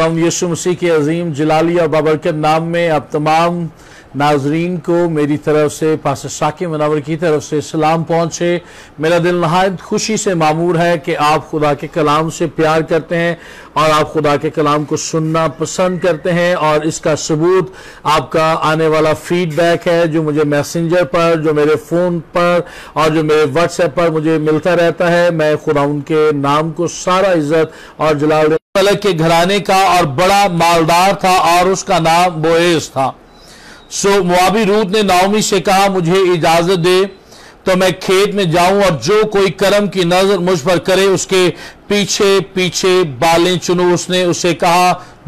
खुदावंद यीशु मसीह के अजीम जलाली और बाबरकत नाम में आप तमाम नाजरीन को मेरी तरफ से पास्टर शाकिब मुनव्वर की तरफ से सलाम पहुंचे। मेरा दिल नहायत खुशी से मामूर है कि आप खुदा के कलाम से प्यार करते हैं और आप खुदा के कलाम को सुनना पसंद करते हैं, और इसका सबूत आपका आने वाला फीडबैक है जो मुझे मैसेंजर पर, जो मेरे फ़ोन पर और जो मेरे व्हाट्सएप पर मुझे मिलता रहता है। मैं खुदा उनके नाम को सारा इज्जत और जलाल मलक के घराने का और बड़ा मालदार था और उसका नाम बोएज था। सो मुआबी रूत ने नाओमी से कहा, मुझे इजाजत दे तो मैं खेत में जाऊं और जो कोई कर्म की नजर मुझ पर करे उसके पीछे पीछे बालें चुनूं। उसने उसे कहा,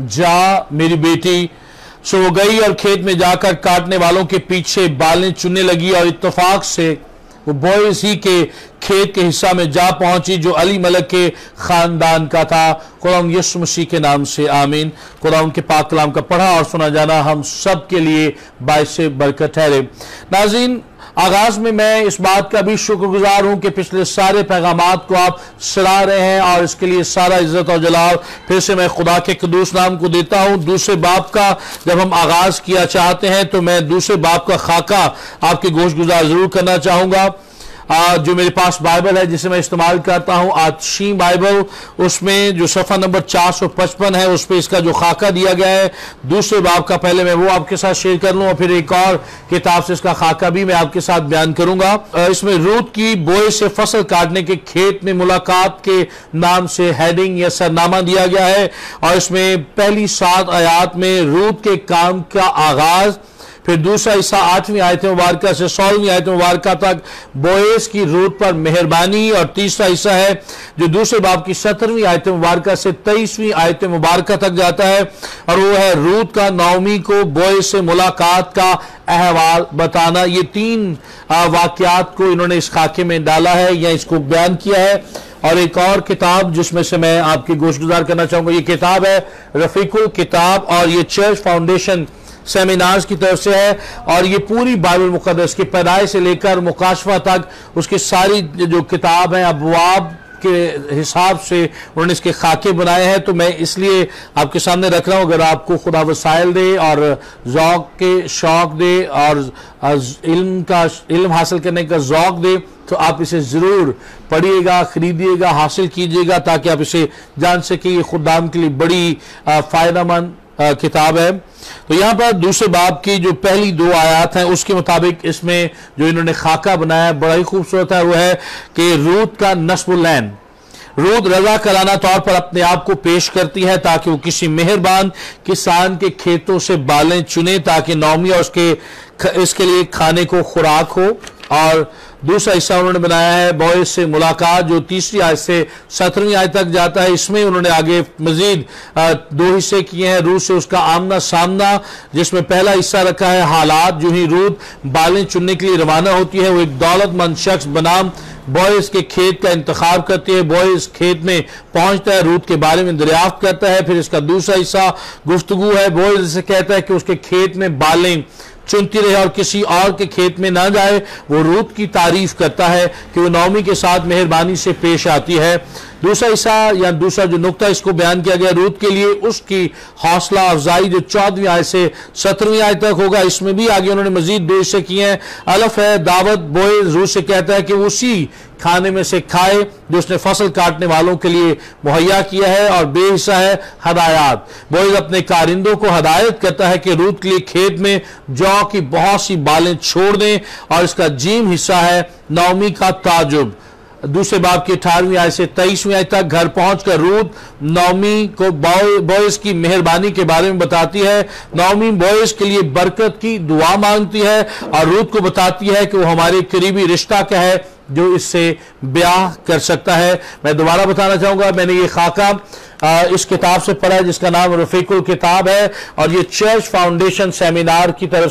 जा मेरी बेटी। सो वो गई और खेत में जाकर काटने वालों के पीछे बालें चुनने लगी और इत्तेफाक से वो बोएज ही के खेत के हिस्सा में जा पहुंची जो अली मलक के खानदान का था। खुदावंद यीशु मसीह के नाम से आमीन। खुदावंद के पाक कलाम का पढ़ा और सुना जाना हम सब के लिए बाइस बरकत ठहरे। नाज़रीन, आगाज में मैं इस बात का भी शुक्रगुजार हूं कि पिछले सारे पैगामात को आप सराह रहे हैं और इसके लिए सारा इज्जत और जलाल फिर से मैं खुदा के कदूस नाम को देता हूं। दूसरे बाब का जब हम आगाज किया चाहते हैं तो मैं दूसरे बाब का खाका आपके गोशगुजार जरूर करना चाहूंगा। जो मेरे पास बाइबल है जिसे मैं इस्तेमाल करता हूं, आदशी बाइबल, उसमें जो सफ़ा नंबर 455 है उस पर इसका जो खाका दिया गया है दूसरे बाब का, पहले मैं वो आपके साथ शेयर कर लूं और फिर एक और किताब से इसका खाका भी मैं आपके साथ बयान करूंगा। इसमें रूत की बोए से फसल काटने के खेत में मुलाकात के नाम से हेडिंग या सरनामा दिया गया है, और इसमें पहली 7 आयात में रूत के काम का आगाज, फिर दूसरा हिस्सा 8वीं आयत मुबारक से 16वीं आयत मुबारक तक बोएज की रूत पर मेहरबानी, और तीसरा हिस्सा है जो दूसरे बाब की 17वीं आयत मुबारक से 23वीं आयत मुबारक तक जाता है, और वो है रूत का नाओमी को बोएज से मुलाकात का अहवाल बताना। ये 3 वाकयात को इन्होंने इस खाके में डाला है या इसको बयान किया है। और एक और किताब जिसमें से मैं आपकी गोशगुजार करना चाहूंगा, ये किताब है रफीकुल किताब, और ये चर्च फाउंडेशन सेमिनार्स की तरफ से है, और ये पूरी बाइबल मुकद्दस की पैदाइश से लेकर मुकाशफा तक उसकी सारी जो किताब है अबवाब के हिसाब से उन्होंने इसके खाके बनाए हैं। तो मैं इसलिए आपके सामने रख रहा हूं, अगर आपको खुदा वसाइल दे और ज़ौक़ के शौक दे और इल्म हासिल करने का ज़ौक़ दे तो आप इसे ज़रूर पढ़िएगा, खरीदिएगा, हासिल कीजिएगा, ताकि आप इसे जान सके। ये खुदाम के लिए बड़ी फ़ायदेमंद किताब है। तो यहाँ पर दूसरे बाब की जो पहली 2 आयात हैं उसके मुताबिक इसमें जो इन्होंने खाका बनाया बड़ा ही खूबसूरत है। वो है कि रूत का नस्बुलैन, रूत रजा कराना तौर पर अपने आप को पेश करती है ताकि वो किसी मेहरबान किसान के खेतों से बालें चुने ताकि नाओमी और इसके लिए खाने को खुराक हो। और दूसरा हिस्सा उन्होंने बनाया है बोएज से मुलाकात जो 3री आयत से 17वीं आयत तक जाता है। इसमें उन्होंने आगे मजीद 2 हिस्से किए हैं, रूत से उसका आमना सामना, जिसमें पहला हिस्सा रखा है हालात। जो ही रूत बालें चुनने के लिए रवाना होती है वो एक दौलतमंद शख्स बनाम बोएज के खेत का इंतखाब करती है। बोएज खेत में पहुंचता है, रूत के बारे में दरियाफ्त करता है। फिर इसका दूसरा हिस्सा गुफ्तगू है। बोएज से कहता है कि उसके खेत में बालें चुनती रहे और किसी और के खेत में ना जाए। वो रूत की तारीफ करता है कि वो नाओमी के साथ मेहरबानी से पेश आती है। दूसरा हिस्सा या दूसरा जो नुक्ता इसको बयान किया गया रूत के लिए, उसकी हौसला अफजाई जो 14वीं आयत से 17वीं आयत तक होगा। इसमें भी आगे उन्होंने मजीद 2 हिस्से किए हैं। अलफ है दावत, बोएज रूत से कहता है कि वो उसी खाने में से खाए जो उसने फसल काटने वालों के लिए मुहैया किया है। और बे हिस्सा है हदायत, बोएज अपने कारिंदों को हदायत करता है कि रूत के लिए खेत में जौ की बहुत सी बालें छोड़ दें। और इसका जीम हिस्सा है नाओमी का ताजुब। दूसरे बाब की 18वीं आयत से 23वीं आयत तक घर पहुंचकर रूत नाओमी को बोएज की मेहरबानी के बारे में बताती है। नाओमी बोएज के लिए बरकत की दुआ मांगती है और रूत को बताती है कि वो हमारे करीबी रिश्ता क्या है जो इससे ब्याह कर सकता है। मैं दोबारा बताना चाहूंगा, मैंने ये खाका इस किताब से पढ़ा है जिसका नाम रफीकुल किताब है, और ये चर्च फाउंडेशन सेमिनार की तरफ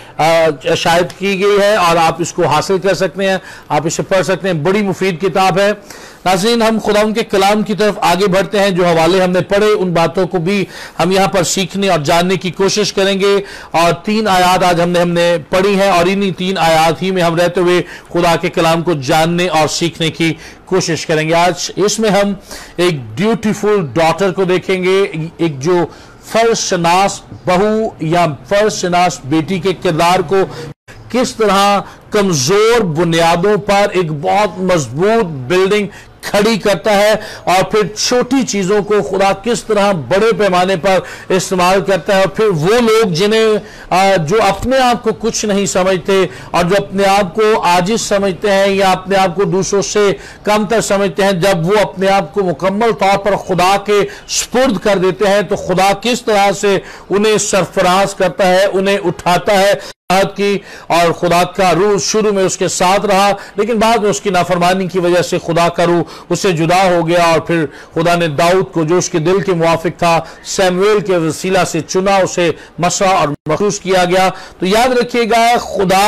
से शायद की गई है, और आप इसको हासिल कर सकते हैं, आप इसे पढ़ सकते हैं। बड़ी मुफीद किताब है। नाज़रीन, हम खुदा के कलाम की तरफ आगे बढ़ते हैं। जो हवाले हमने पढ़े उन बातों को भी हम यहाँ पर सीखने और जानने की कोशिश करेंगे। और 3 आयात आज हमने पढ़ी हैं और इन्हीं 3 आयात ही में हम रहते हुए खुदा के कलाम को जानने और सीखने की कोशिश करेंगे। आज इसमें हम एक ड्यूटीफुल डॉटर को देखेंगे, एक जो फर्जशनास बहू या फर्जशनास बेटी के किरदार को किस तरह कमजोर बुनियादों पर एक बहुत मजबूत बिल्डिंग खड़ी करता है, और फिर छोटी चीजों को खुदा किस तरह बड़े पैमाने पर इस्तेमाल करता है। और फिर वो लोग जिन्हें जो अपने आप को कुछ नहीं समझते और जो अपने आप को आजिज समझते हैं या अपने आप को दूसरों से कमतर समझते हैं, जब वो अपने आप को मुकम्मल तौर पर खुदा के सुपुर्द कर देते हैं तो खुदा किस तरह से उन्हें सरफराज करता है, उन्हें उठाता है की। और खुदा का रूह शुरू में उसके साथ रहा, लेकिन बाद में उसकी नाफरमानी की वजह से खुदा का रूह उससे जुदा हो गया, और फिर खुदा ने दाऊद को, जो उसके दिल के मुआफिक था, सैमुएल के वसीला से चुना, उसे मसा और मखसूस किया गया। तो याद रखिएगा, खुदा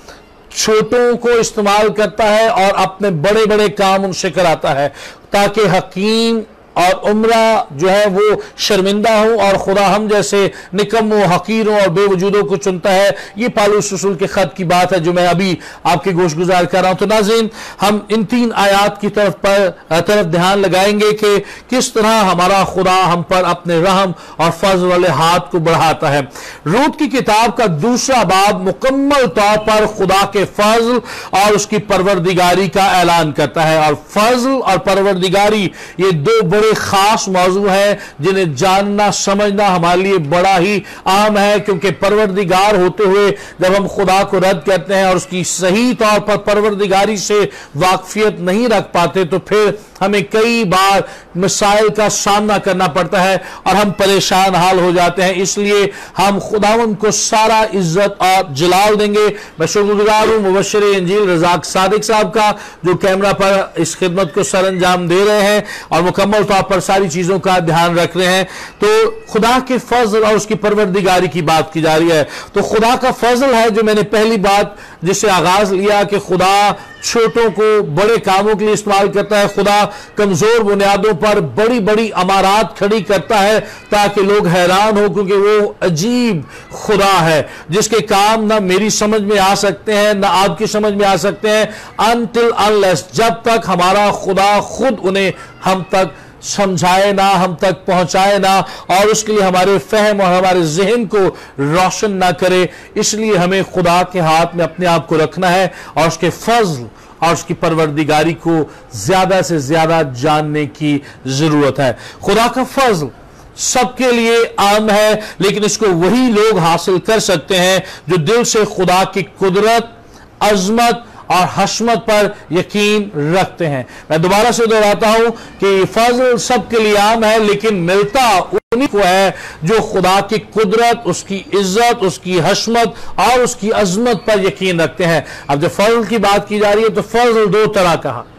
छोटों को इस्तेमाल करता है और अपने बड़े बड़े काम उनसे कराता है, ताकि हकीम और उम्रा जो है वो शर्मिंदा हो, और खुदा हम जैसे निकम्मों, हकीरों और बेवजूदों को चुनता है। ये पालूस रसूल के खत की बात है जो मैं अभी आपके गोश गुजार कर रहा हूं। तो नाज़रीन, हम इन 3 आयात की तरफ ध्यान लगाएंगे कि किस तरह हमारा खुदा हम पर अपने रहम और फजल वाले हाथ को बढ़ाता है। रूत की किताब का 2रा बाब मुकम्मल तौर पर खुदा के फजल और उसकी परवरदिगारी का ऐलान करता है, और फजल और परवरदिगारी ये 2 बड़े खास मौजू है जिन्हें जानना समझना हमारे लिए बड़ा ही आम है, क्योंकि परवरदिगार होते हुए जब हम खुदा को रद्द करते हैं और उसकी सही तौर पर परवरदिगारी से वाकफियत नहीं रख पाते, तो फिर हमें कई बार मसाइल का सामना करना पड़ता है और हम परेशान हाल हो जाते हैं। इसलिए हम खुदावंद को सारा इज्जत और जलाल देंगे। मैं शुक्रगुजार हूं मुबश्शिर इंजील रज़ाक सादिक साहब का, जो कैमरा पर इस खिदमत को सरअंजाम दे रहे हैं और मुकम्मल तौर पर सारी चीजों का ध्यान रख रहे हैं। तो खुदा के फजल और उसकी परवरदिगारी की बात की जा रही है। तो खुदा का फजल है, जो मैंने पहली बात जिससे आगाज लिया, कि खुदा छोटों को बड़े कामों के लिए इस्तेमाल करता है। खुदा कमजोर बुनियादों पर बड़ी बड़ी अमारात खड़ी करता है ताकि लोग हैरान हो, क्योंकि वो अजीब खुदा है जिसके काम ना मेरी समझ में आ सकते हैं ना आपकी समझ में आ सकते हैं, अनटिल अनलेस, जब तक हमारा खुदा खुद उन्हें हम तक समझाए ना, हम तक पहुंचाए ना, और उसके लिए हमारे फहम और हमारे जहन को रोशन ना करे। इसलिए हमें खुदा के हाथ में अपने आप को रखना है और उसके फजल और उसकी परवरदिगारी को ज्यादा से ज्यादा जानने की जरूरत है। खुदा का फजल सबके लिए आम है, लेकिन इसको वही लोग हासिल कर सकते हैं जो दिल से खुदा की कुदरत, अजमत और हशमत पर यकीन रखते हैं। मैं दोबारा से दोहराता हूं कि फजल सबके लिए आम है, लेकिन मिलता उन्हीं को है जो खुदा की कुदरत, उसकी इज्जत, उसकी हशमत और उसकी अजमत पर यकीन रखते हैं। अब जब फजल की बात की जा रही है तो फजल 2 तरह का है।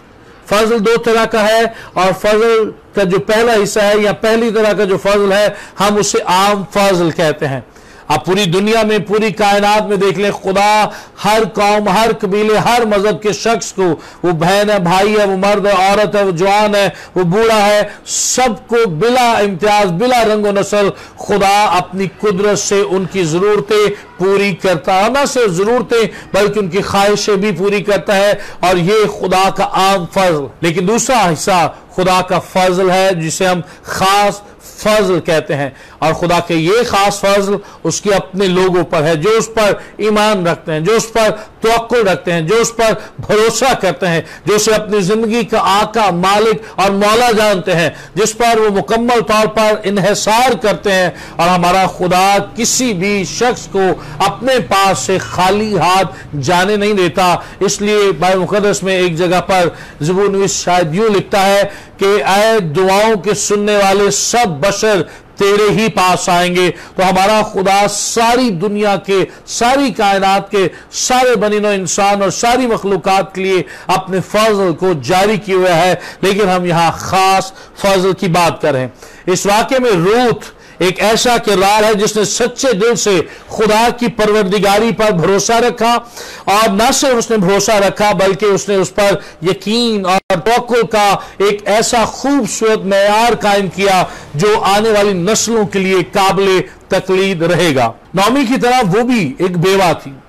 फजल 2 तरह का है, और फजल का जो पहला हिस्सा है या पहली तरह का जो फजल है, हम उसे आम फजल कहते हैं। आप पूरी दुनिया में, पूरी कायनात में देख लें, खुदा हर कौम, हर कबीले, हर मजहब के शख्स को, वो बहन है, भाई है, वो मर्द है, औरत है, वो जवान है, वो बूढ़ा है, सबको बिला इम्तियाज, बिला रंग व नस्ल खुदा अपनी कुदरत से उनकी जरूरतें पूरी करता है। न सिर्फ जरूरतें बल्कि उनकी ख्वाहिशें भी पूरी करता है, और ये खुदा का आम फजल। लेकिन दूसरा हिस्सा खुदा का फजल है जिसे हम खास फजल कहते हैं, और खुदा के ये खास फजल उसके अपने लोगों पर है, जो उस पर ईमान रखते हैं, जो उस पर तवक्कुल रखते हैं, जो उस पर भरोसा करते हैं, जो उसे अपनी जिंदगी का आका, मालिक और मौला जानते हैं, जिस पर वो मुकम्मल तौर पर इन्हिसार करते हैं। और हमारा खुदा किसी भी शख्स को अपने पास से खाली हाथ जाने नहीं देता। इसलिए बाइबल मुकद्दस में एक जगह पर ज़बूर नवीस शायद यूं लिखता है कि ऐ दुआओं के सुनने वाले सब बशर तेरे ही पास आएंगे। तो हमारा खुदा सारी दुनिया के, सारी कायनात के सारे बनीनो इंसान और सारी मखलूकात के लिए अपने फजल को जारी किए हुए है। लेकिन हम यहां खास फजल की बात करें। इस वाक़े में रूत एक ऐसा किरदार है जिसने सच्चे दिल से खुदा की परवरदिगारी पर भरोसा रखा, और न सिर्फ उसने भरोसा रखा बल्कि उसने उस पर यकीन और तवक्कुल का एक ऐसा खूबसूरत मेयार कायम किया जो आने वाली नस्लों के लिए काबिल तकलीद रहेगा। नौमी की तरह वो भी एक बेवा थी,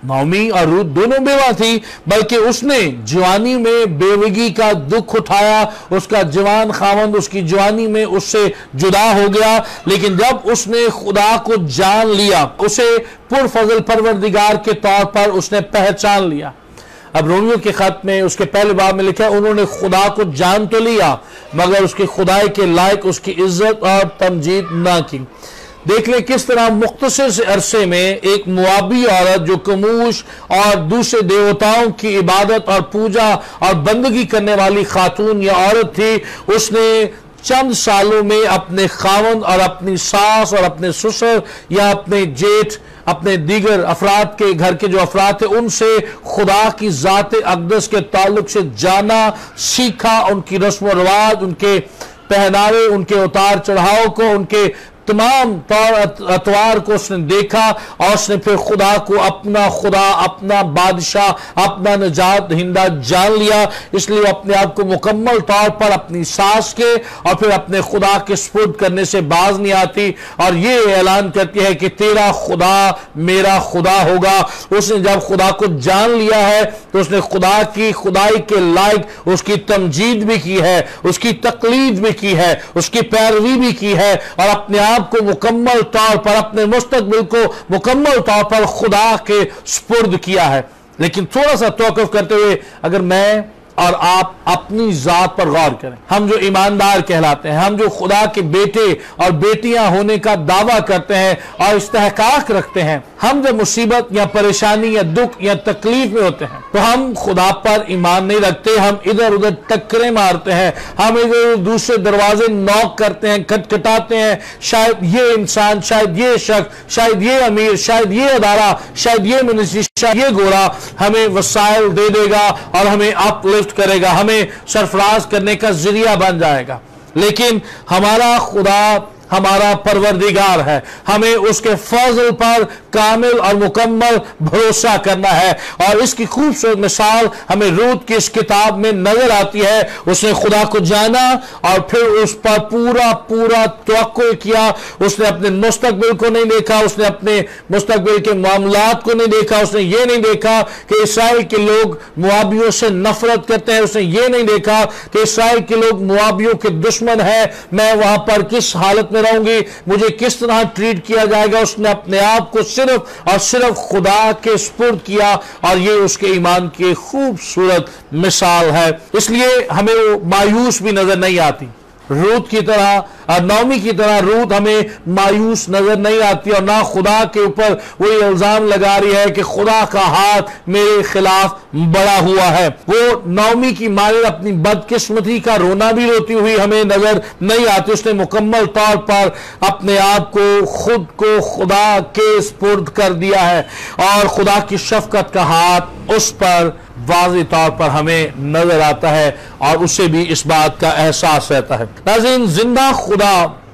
नाओमी और रूत दोनों बेवा थी, बल्कि उसने जवानी में बेवगी का दुख उठाया। उसका जवान खावंद उसकी जवानी में उससे जुदा हो गया, लेकिन जब उसने खुदा को जान लिया, उसे पुरफजल परवरदिगार के तौर पर उसने पहचान लिया। अब रोमियो के खत में उसके पहले बाब में लिखा है, उन्होंने खुदा को जान तो लिया मगर उसकी खुदाई के लायक उसकी इज्जत और तमजीद ना की। देख ले किस तरह मुख्तसर से अरसे में एक मुआबी औरत जो कमूश और दूसरे देवताओं की इबादत और पूजा और बंदगी करने वाली खातून या औरत थी, उसने चंद सालों में अपने खावंद और अपनी सास और अपने ससुर या अपने जेठ, अपने दीगर अफराद के घर के जो अफराद थे, उनसे खुदा की ज़ात अक़दस के ताल्लुक से जाना सीखा। उनकी रस्म व रवाज, उनके पहनावे, उनके उतार चढ़ाव को, उनके तमाम तौर अतवार को उसने देखा और उसने फिर खुदा को अपना खुदा, अपना बादशाह, अपना निजात दहिंदा जान लिया। इसलिए वो अपने आप को मुकम्मल तौर पर अपनी सास के और फिर अपने खुदा के सुपुर्द करने से बाज नहीं आती और ये ऐलान करती है कि तेरा खुदा मेरा खुदा होगा। उसने जब खुदा को जान लिया है तो उसने खुदा की खुदाई के लायक उसकी तमजीद भी की है, उसकी तकलीद भी की है, उसकी पैरवी भी की है और अपने को मुकम्मल तौर पर, अपने मुस्तकबिल को मुकम्मल तौर पर खुदा के सुपुर्द किया है। लेकिन थोड़ा सा तौक़ुफ़ करते हुए अगर मैं और आप अपनी जात पर गौर करें, हम जो ईमानदार कहलाते हैं, हम जो खुदा के बेटे और बेटियां होने का दावा करते हैं और इस्तेहकाक रखते हैं, हम जब मुसीबत या परेशानी या दुख या तकलीफ में होते हैं तो हम खुदा पर ईमान नहीं रखते, हम इधर उधर टक्करें मारते हैं, हम इधर दूसरे दरवाजे नॉक करते हैं, खटखटाते हैं। शायद ये इंसान, शायद ये शख्स, शायद ये अमीर, शायद ये अदारा, शायद ये मिनिस्ट्री, शायद ये घोड़ा हमें वसाइल दे देगा और हमें अपलिफ्ट करेगा, हमें सरफराज करने का जरिया बन जाएगा। लेकिन हमारा खुदा हमारा परवरदिगार है, हमें उसके फजल पर कामिल और मुकम्मल भरोसा करना है। और इसकी खूबसूरत मिसाल हमें रूत की इस किताब में नजर आती है। उसने खुदा को जाना और फिर उस पर पूरा पूरा तवक्कुल किया। उसने अपने मुस्तकबिल को नहीं देखा, उसने अपने मुस्तकबिल के मामलात को नहीं देखा, उसने ये नहीं देखा कि इसराइल के लोग मुआबियों से नफरत करते हैं, उसने ये नहीं देखा कि इसराइल के लोग मुआबियों के दुश्मन हैं, मैं वहां पर किस हालत में रहूंगी, मुझे किस तरह ट्रीट किया जाएगा। उसने अपने आप को सिर्फ और सिर्फ खुदा के सुपुर्द किया और ये उसके ईमान की खूबसूरत मिसाल है। इसलिए हमें वो मायूस भी नजर नहीं आती। रूत की तरह, नाओमी की तरह रूत हमें मायूस नजर नहीं आती और ना खुदा के ऊपर वो इल्जाम लगा रही है कि खुदा का हाथ मेरे खिलाफ बड़ा हुआ है। वो नाओमी की माने अपनी बदकिस्मती का रोना भी रोती हुई हमें नजर नहीं आती। उसने मुकम्मल तौर पर अपने आप को, खुद को खुदा के सुपुर्द कर दिया है और खुदा की शफकत का हाथ उस पर वाज़ेह तौर पर हमें नजर आता है और उसे भी इस बात का एहसास रहता है। नाज़रीन, जिंदा खुदा,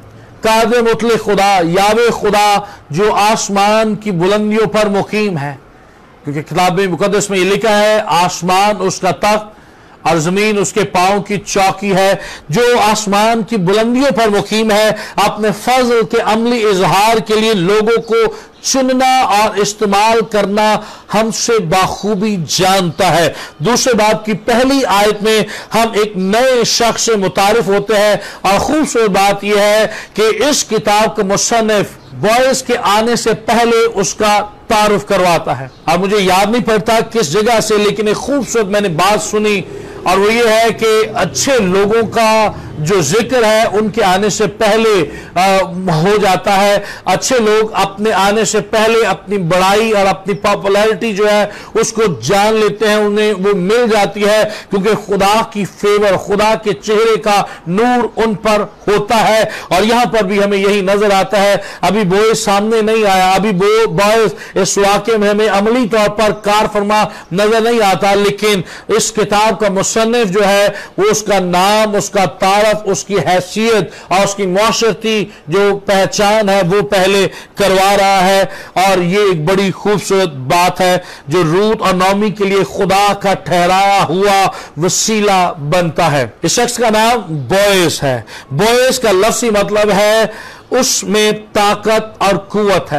कादिर मुतलक खुदा, यावे खुदा जो आसमान की बुलंदियों पर मुकीम है, क्योंकि किताब मुकद्दस में ये लिखा है आसमान उसका तख्त और जमीन उसके पांव की चौकी है। जो आसमान की बुलंदियों पर मुकीम है, अपने फजल के अमली इजहार के लिए लोगों को चुनना और इस्तेमाल करना हमसे बाखूबी जानता है। दूसरे बाब की पहली आयत में हम एक नए शख्स से मुतारिफ होते हैं और खूबसूरत बात यह है कि इस किताब का मुसन्निफ बॉयस के आने से पहले उसका तारुफ करवाता है। अब मुझे याद नहीं पड़ता किस जगह से, लेकिन एक खूबसूरत मैंने बात सुनी और वो ये है कि अच्छे लोगों का जो जिक्र है उनके आने से पहले हो जाता है। अच्छे लोग अपने आने से पहले अपनी बड़ाई और अपनी पॉपुलैरिटी जो है उसको जान लेते हैं, उन्हें वो मिल जाती है, क्योंकि खुदा की फेवर, खुदा के चेहरे का नूर उन पर होता है। और यहां पर भी हमें यही नजर आता है। अभी बोएज सामने नहीं आया, अभी बोएज इस वाक़े में हमें अमली तौर पर कार फरमा नजर नहीं आता, लेकिन इस किताब का मुसन्निफ जो है वो उसका नाम, उसका तारफ, उसकी हैसियत और उसकी मुआशरती जो पहचान है वो पहले करवा रहा है। और ये एक बड़ी खूबसूरत बात है जो रूत और नाओमी के लिए खुदा का ठहराया हुआ वसीला बनता है। इस शख्स का नाम बोएज है। बोएज का लफ्ज़ी मतलब है उसमें ताकत और कुव्वत है,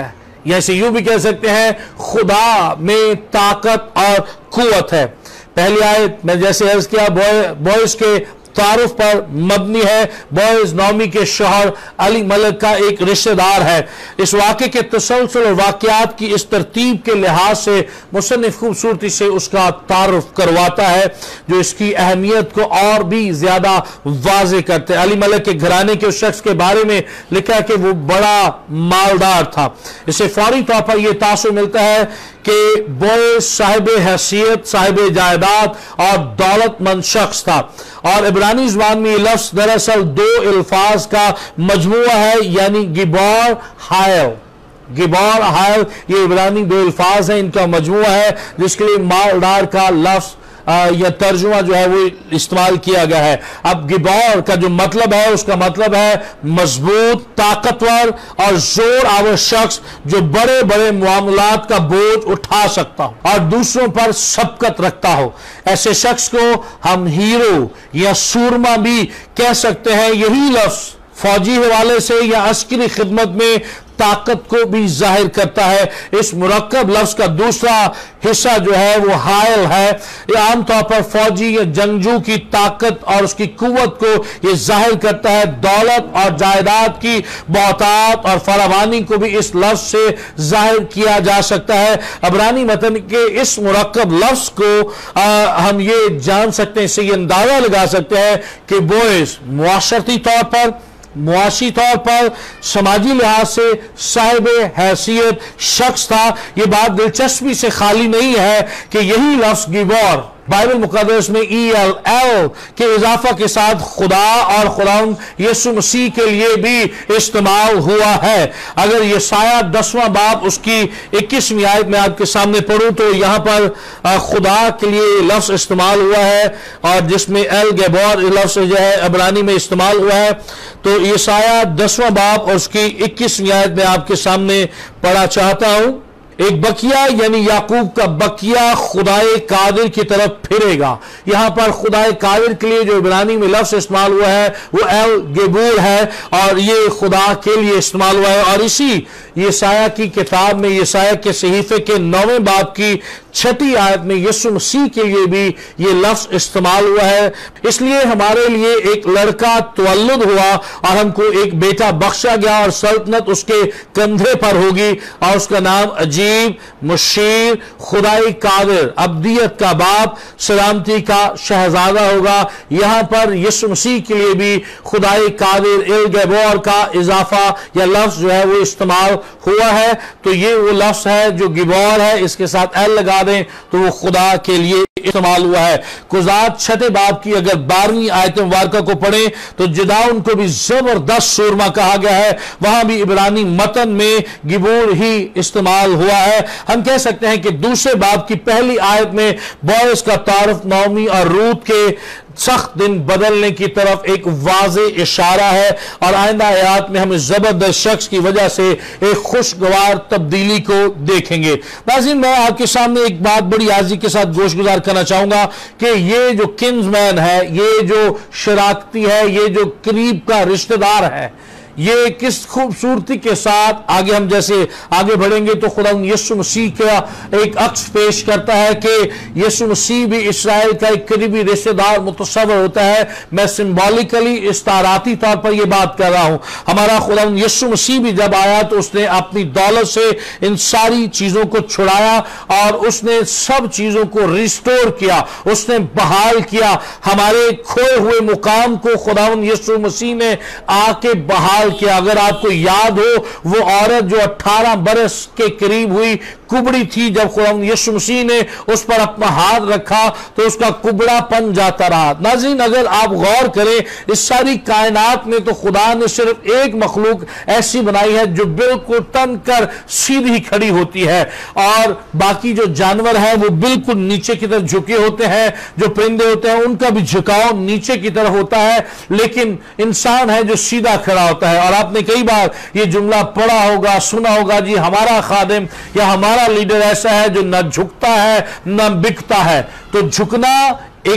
या इसे यूं भी कह सकते हैं खुदा में ताकत और कुव्वत है। पहली आयत में जैसे अर्ज किया बॉयज के तारुफ पर मबनी है। बॉयज नौमी के शौहर अली मलिक का एक रिश्तेदार है। इस वाक़े के तसलसल और वाक़यात की इस तरतीब के लिहाज से मुसन्निफ खूबसूरती से उसका तारुफ करवाता है, जो इसकी अहमियत को और भी ज्यादा वाज़े करते हैं। अली मलिक के घराने के उस शख्स के बारे में लिखा है कि वो बड़ा मालदार था। इसे फौरी तौर पर यह तासुर मिलता है कि बॉयज साहिब हैसियत, साहिब जायदाद और दौलतमंद शख्स था। और इब्रानी ज़बान में ये लफ्ज़ दरअसल दो अल्फाज का मजमुआ है, यानी गिबोर हायल। गिबोर हायल ये इब्रानी दो अल्फाज हैं, इनका मजमुआ है, जिसके लिए मालदार का लफ्ज़ या तर्जुमा जो है वो इस्तेमाल किया गया है। अब गिबौर का जो मतलब है उसका मतलब है मजबूत, ताकतवर और जोर आवर शख्स जो बड़े बड़े मामलात का बोझ उठा सकता हो और दूसरों पर सबकत रखता हो। ऐसे शख्स को हम हीरो या सूरमा भी कह सकते हैं। यही लफ्ज फौजी हवाले से या अस्करी खिदमत में ताकत को भी जाहिर करता है। इस मुरक्कब लफ्ज का दूसरा हिस्सा जो है वो हायल है। ये आमतौर पर फौजी या जंगजू की ताकत और उसकी कुव्वत को ये जाहिर करता है। दौलत और जायदाद की बहुतात और फरावानी को भी इस लफ्ज से जाहिर किया जा सकता है। इब्रानी मतन के इस मुरक्कब लफ्ज को हम ये जान सकते हैं, इससे ये अंदाजा लगा सकते हैं कि बॉयज मुआशरती तौर पर, मुआशी तौर पर, समाजी लिहाज से साहिब हैसियत शख्स था। यह बात दिलचस्पी से खाली नहीं है कि यही लफ्ज गिबोर बाइबल मुकद्दस में ELL के इजाफा के साथ खुदा और खुदावंद यीशु मसीह के लिए भी इस्तेमाल हुआ है। अगर यशाया 10वां बाब उसकी 21वीं आयत में आपके सामने पढ़ूं तो यहां पर खुदा के लिए लफ्ज इस्तेमाल हुआ है और जिसमें एल गेबोर लफ्ज जो है इब्रानी में इस्तेमाल हुआ है। तो यशाया 10वां बाब और उसकी 21वीं आयत में आपके सामने पढ़ा चाहता हूं। एक बकिया यानी याकूब का बकिया खुदाए कादिर की तरफ फिरेगा। यहां पर खुदाए कादिर के लिए जो इब्रानी में लफ्ज इस्तेमाल हुआ है वो एल गेबूर है और ये खुदा के लिए इस्तेमाल हुआ है। और इसी यशाया की किताब में यशाया के सहीफे के 9वें बाब की 6ठी आयत में यीशु मसीह के लिए भी ये लफ्ज इस्तेमाल हुआ है। इसलिए हमारे लिए एक लड़का तवल्लुद हुआ और हमको एक बेटा बख्शा गया और सल्तनत उसके कंधे पर होगी और उसका नाम अजीब, मुशीर, खुदाई कादिर, अब्दियत का बाप, सलामती का शहजादा होगा। यहां पर यीशु मसीह के लिए भी खुदाई कादिर एल गेबोर का इजाफा या लफ्ज जो है वो इस्तेमाल हुआ है। तो ये वो लफ्ज है जो गिबोर है, इसके साथ एल लगा दें तो वो खुदा के लिए इस्तेमाल हुआ है। कुज़ात 6 बाब की अगर 12वीं आयत मुबारका को पढ़ें तो जिदाउन को भी जबरदस्त सूरमा कहा गया है। वहां भी इब्रानी मतन में गिबोर ही इस्तेमाल हुआ है। हम कह सकते हैं कि दूसरे बाब की पहली आयत में बॉयज का तारुफ नौमी और रूत के सख्त दिन बदलने की तरफ एक वाज़े इशारा है और आइंदा आयात में हम इस जबरदस्त शख्स की वजह से एक खुशगवार तब्दीली को देखेंगे। नाज़रीन, मैं आपके सामने एक बात बड़ी आजी के साथ गोशगुजार करना चाहूंगा कि ये जो किंग्समैन है, ये जो शराकती है, ये जो करीब का रिश्तेदार है, ये किस खूबसूरती के साथ आगे हम जैसे आगे बढ़ेंगे तो खुदा यीशु मसीह का एक अक्स पेश करता है कि यीशु मसीह भी इस्राएल का एक करीबी रिश्तेदार मुतस्सवर होता है। मैं सिंबॉलिकली इस्ताराती तौर पर यह बात कर रहा हूं। हमारा खुदा यीशु मसीह भी जब आया तो उसने अपनी दौलत से इन सारी चीजों को छुड़ाया और उसने सब चीजों को रिस्टोर किया, उसने बहाल किया। हमारे खोए हुए मुकाम को खुदा यीशु मसीह ने आके बहाल किया। अगर आपको याद हो वो औरत जो 18 बरस के करीब हुई कुबड़ी थी, जब खुदा यीशु मसीह ने उस पर अपना हाथ रखा तो उसका कुबड़ापन जाता रहा। नाज़रीन, अगर आप गौर करें इस सारी कायनात में तो खुदा ने सिर्फ एक मखलूक ऐसी बनाई है जो बिल्कुल तन कर सीधी खड़ी होती है और बाकी जो जानवर हैं वो बिल्कुल नीचे की तरफ झुके होते हैं। जो परिंदे होते हैं उनका भी झुकाव नीचे की तरफ होता है, लेकिन इंसान है जो सीधा खड़ा होता है। और आपने कई बार ये जुमला पढ़ा होगा, सुना होगा, जी हमारा खादिम या हमारा लीडर ऐसा है जो न झुकता है न बिकता है। तो झुकना एक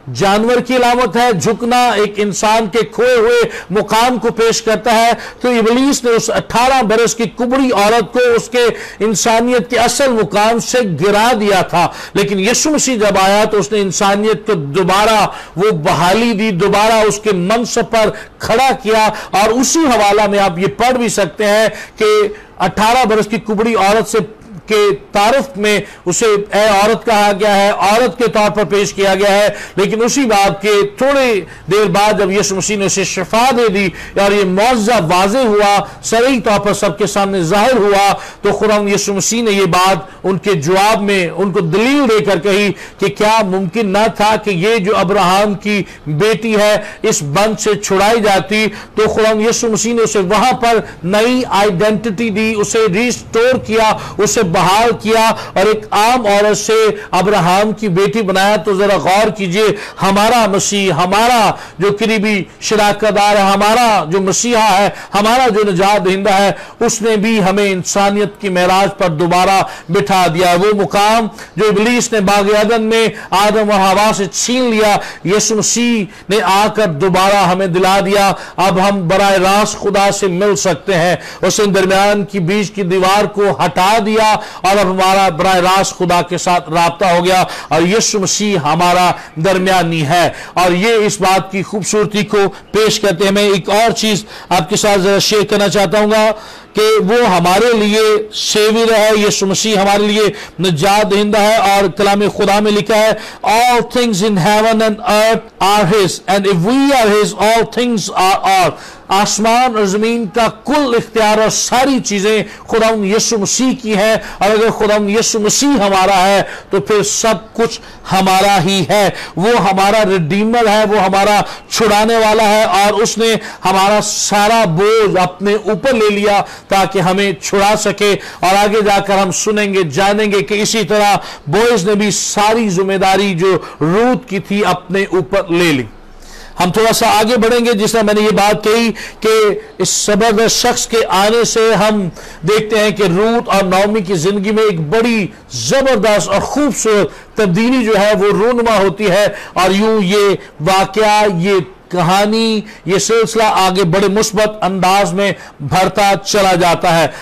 जानवर की अलामत है, झुकना एक इंसान के खोए हुए मुकाम को पेश करता है। तो इब्लीस ने उस 18 बरस की कुबड़ी औरत को उसके इंसानियत के असल मुकाम से गिरा दिया था, लेकिन यीशु मसीह जब आया तो उसने इंसानियत को दोबारा वो बहाली दी, दोबारा उसके मनसब पर खड़ा किया। और उसी हवाला में आप ये पढ़ भी सकते हैं कि 18 बरस की कुबड़ी औरत से के तारुफ में उसे ए औरत कहा गया है, औरत के तौर पर पेश किया गया है। लेकिन उसी बात के थोड़ी देर बाद जब यीशु मसीह ने उसे शिफा दे दी और ये मौजज़ा वाज़े हुआ, सही तौर पर सबके सामने जाहिर हुआ, तो खुदावंद यीशु मसीह ने ये बात उनके जवाब में उनको दलील देकर कही कि क्या मुमकिन ना था कि ये जो अब्राहम की बेटी है इस बंद से छुड़ाई जाती। तो खुदावंद यीशु मसीह ने उसे वहां पर नई आइडेंटिटी दी, उसे रिस्टोर किया, उसे बहाल किया और एक आम औरत से अब्राहम की बेटी बनाया। तो जरा गौर कीजिए, हमारा मसीह, हमारा जो करीबी शराकतदार है, हमारा जो मसीहा है, हमारा जो निजात दहिंदा है, उसने भी हमें इंसानियत की मेराज पर दोबारा बिठा दिया। वो मुकाम जो इब्लीस ने बाग़ अदन में आदम और हवा से छीन लिया, यीशु मसीह ने आकर दोबारा हमें दिला दिया। अब हम बराह रास्त खुदा से मिल सकते हैं। उसने दरमियान की बीच की दीवार को हटा दिया और अब हमारा बराह रास्त खुदा के साथ राब्ता हो गया और यीशु मसीह हमारा दरमियानी है। और ये इस बात की खूबसूरती को पेश करते हैं। मैं एक और चीज आपके साथ जरा शेयर करना चाहता हूं कि वो हमारे लिए सेवियर है, यीशु मसीह हमारे लिए निजात दहिंदा है। और कलाम खुदा में लिखा है, all things in heaven and earth are his and if we are his all things are our. आसमान और जमीन का कुल इख्तियार और सारी चीजें खुदावंद यीशु मसीह की है। और अगर खुदावंद यीशु मसीह हमारा है तो फिर सब कुछ हमारा ही है। वो हमारा रिडीमर है, वो हमारा छुड़ाने वाला है और उसने हमारा सारा बोझ अपने ऊपर ले लिया ताकि हमें छुड़ा सके। और आगे जाकर हम सुनेंगे, जानेंगे कि इसी तरह बोएज ने भी सारी जिम्मेदारी जो रूत की थी अपने ऊपर ले ली। हम थोड़ा सा आगे बढ़ेंगे, जिसमें मैंने ये बात कही कि इस जबरदस्त शख्स के आने से हम देखते हैं कि रूत और नौमी की जिंदगी में एक बड़ी जबरदस्त और खूबसूरत तब्दीली जो है वो रूनुमा होती है। और यूं ये वाकया, ये कहानी, ये सिलसिला आगे बड़े मुस्बत अंदाज में बढ़ता चला जाता है।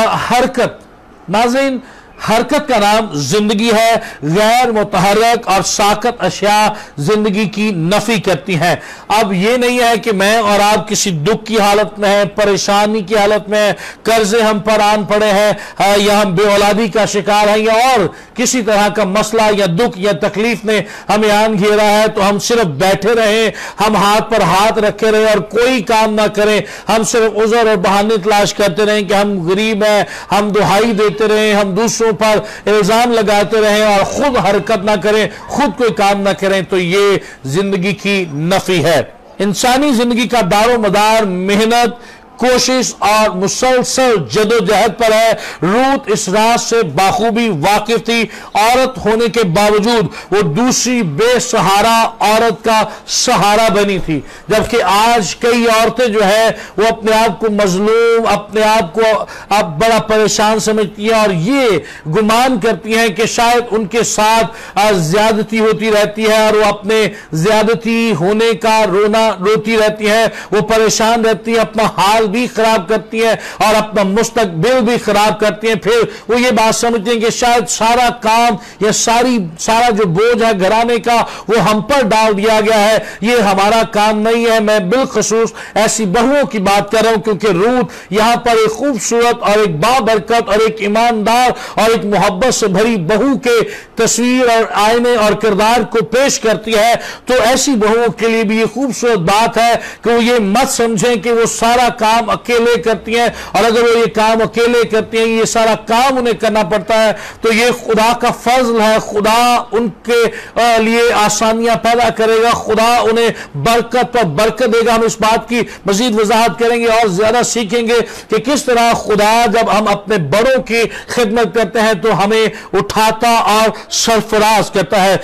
हरकत, नाज़रीन, हरकत का नाम जिंदगी है। गैर मुतहर्रक और साकत अशिया जिंदगी की नफी करती हैं। अब ये नहीं है कि मैं और आप किसी दुख की हालत में हैं, परेशानी की हालत में हैं, कर्जे हम पर आन पड़े हैं या हम बेऔलादी का शिकार हैं या और किसी तरह का मसला या दुख या तकलीफ ने हमें आन घेरा है तो हम सिर्फ बैठे रहें, हम हाथ पर हाथ रखे रहें और कोई काम ना करें, हम सिर्फ उज़र और बहाने तलाश करते रहें कि हम गरीब हैं, हम दुहाई देते रहें, हम दूसरों पर इल्जाम लगाते रहें और खुद हरकत ना करें, खुद कोई काम ना करें, तो ये जिंदगी की नफी है। इंसानी जिंदगी का दारो मदार मेहनत, कोशिश और मुसलसल जदोजहद पर है। रूत इस राज से बाखूबी वाकिफ थी। औरत होने के बावजूद वो दूसरी बेसहारा औरत का सहारा बनी थी, जबकि आज कई औरतें जो है वो अपने आप को मजलूम, अपने आप को अब बड़ा परेशान समझती हैं और ये गुमान करती हैं कि शायद उनके साथ ज्यादती होती रहती है और वो अपने ज्यादती होने का रोती रहती है, वो परेशान रहती है, अपना हाल भी खराब करती है और अपना मुस्तकबिल भी खराब करती है। फिर वो ये बात समझती हैं कि शायद सारा काम या सारा जो बोझ है घराने का वो हम पर डाल दिया गया है, ये हमारा काम नहीं है। मैं बिलखसूस ऐसी बहुओं की बात कर रहा हूं, क्योंकि रूत यहां पर एक खूबसूरत और एक बाबरकत और एक ईमानदार और एक मोहब्बत से भरी बहू के तस्वीर और आईने और किरदार को पेश करती है। तो ऐसी बहुओं के लिए भी ये खूबसूरत बात है कि वो ये मत समझें कि वो सारा काम अकेले करती हैं, और अगर वो ये काम अकेले करती हैं, ये सारा काम उन्हें करना पड़ता है, तो ये खुदा का फजल है। खुदा उनके लिए आसानियां पैदा करेगा, खुदा उन्हें बरकत पर बरकत देगा। हम इस बात की मजीद वजाहत करेंगे और ज्यादा सीखेंगे कि किस तरह खुदा जब हम अपने बड़ों की खिदमत करते हैं तो हमें उठाता और सरफराज करता है।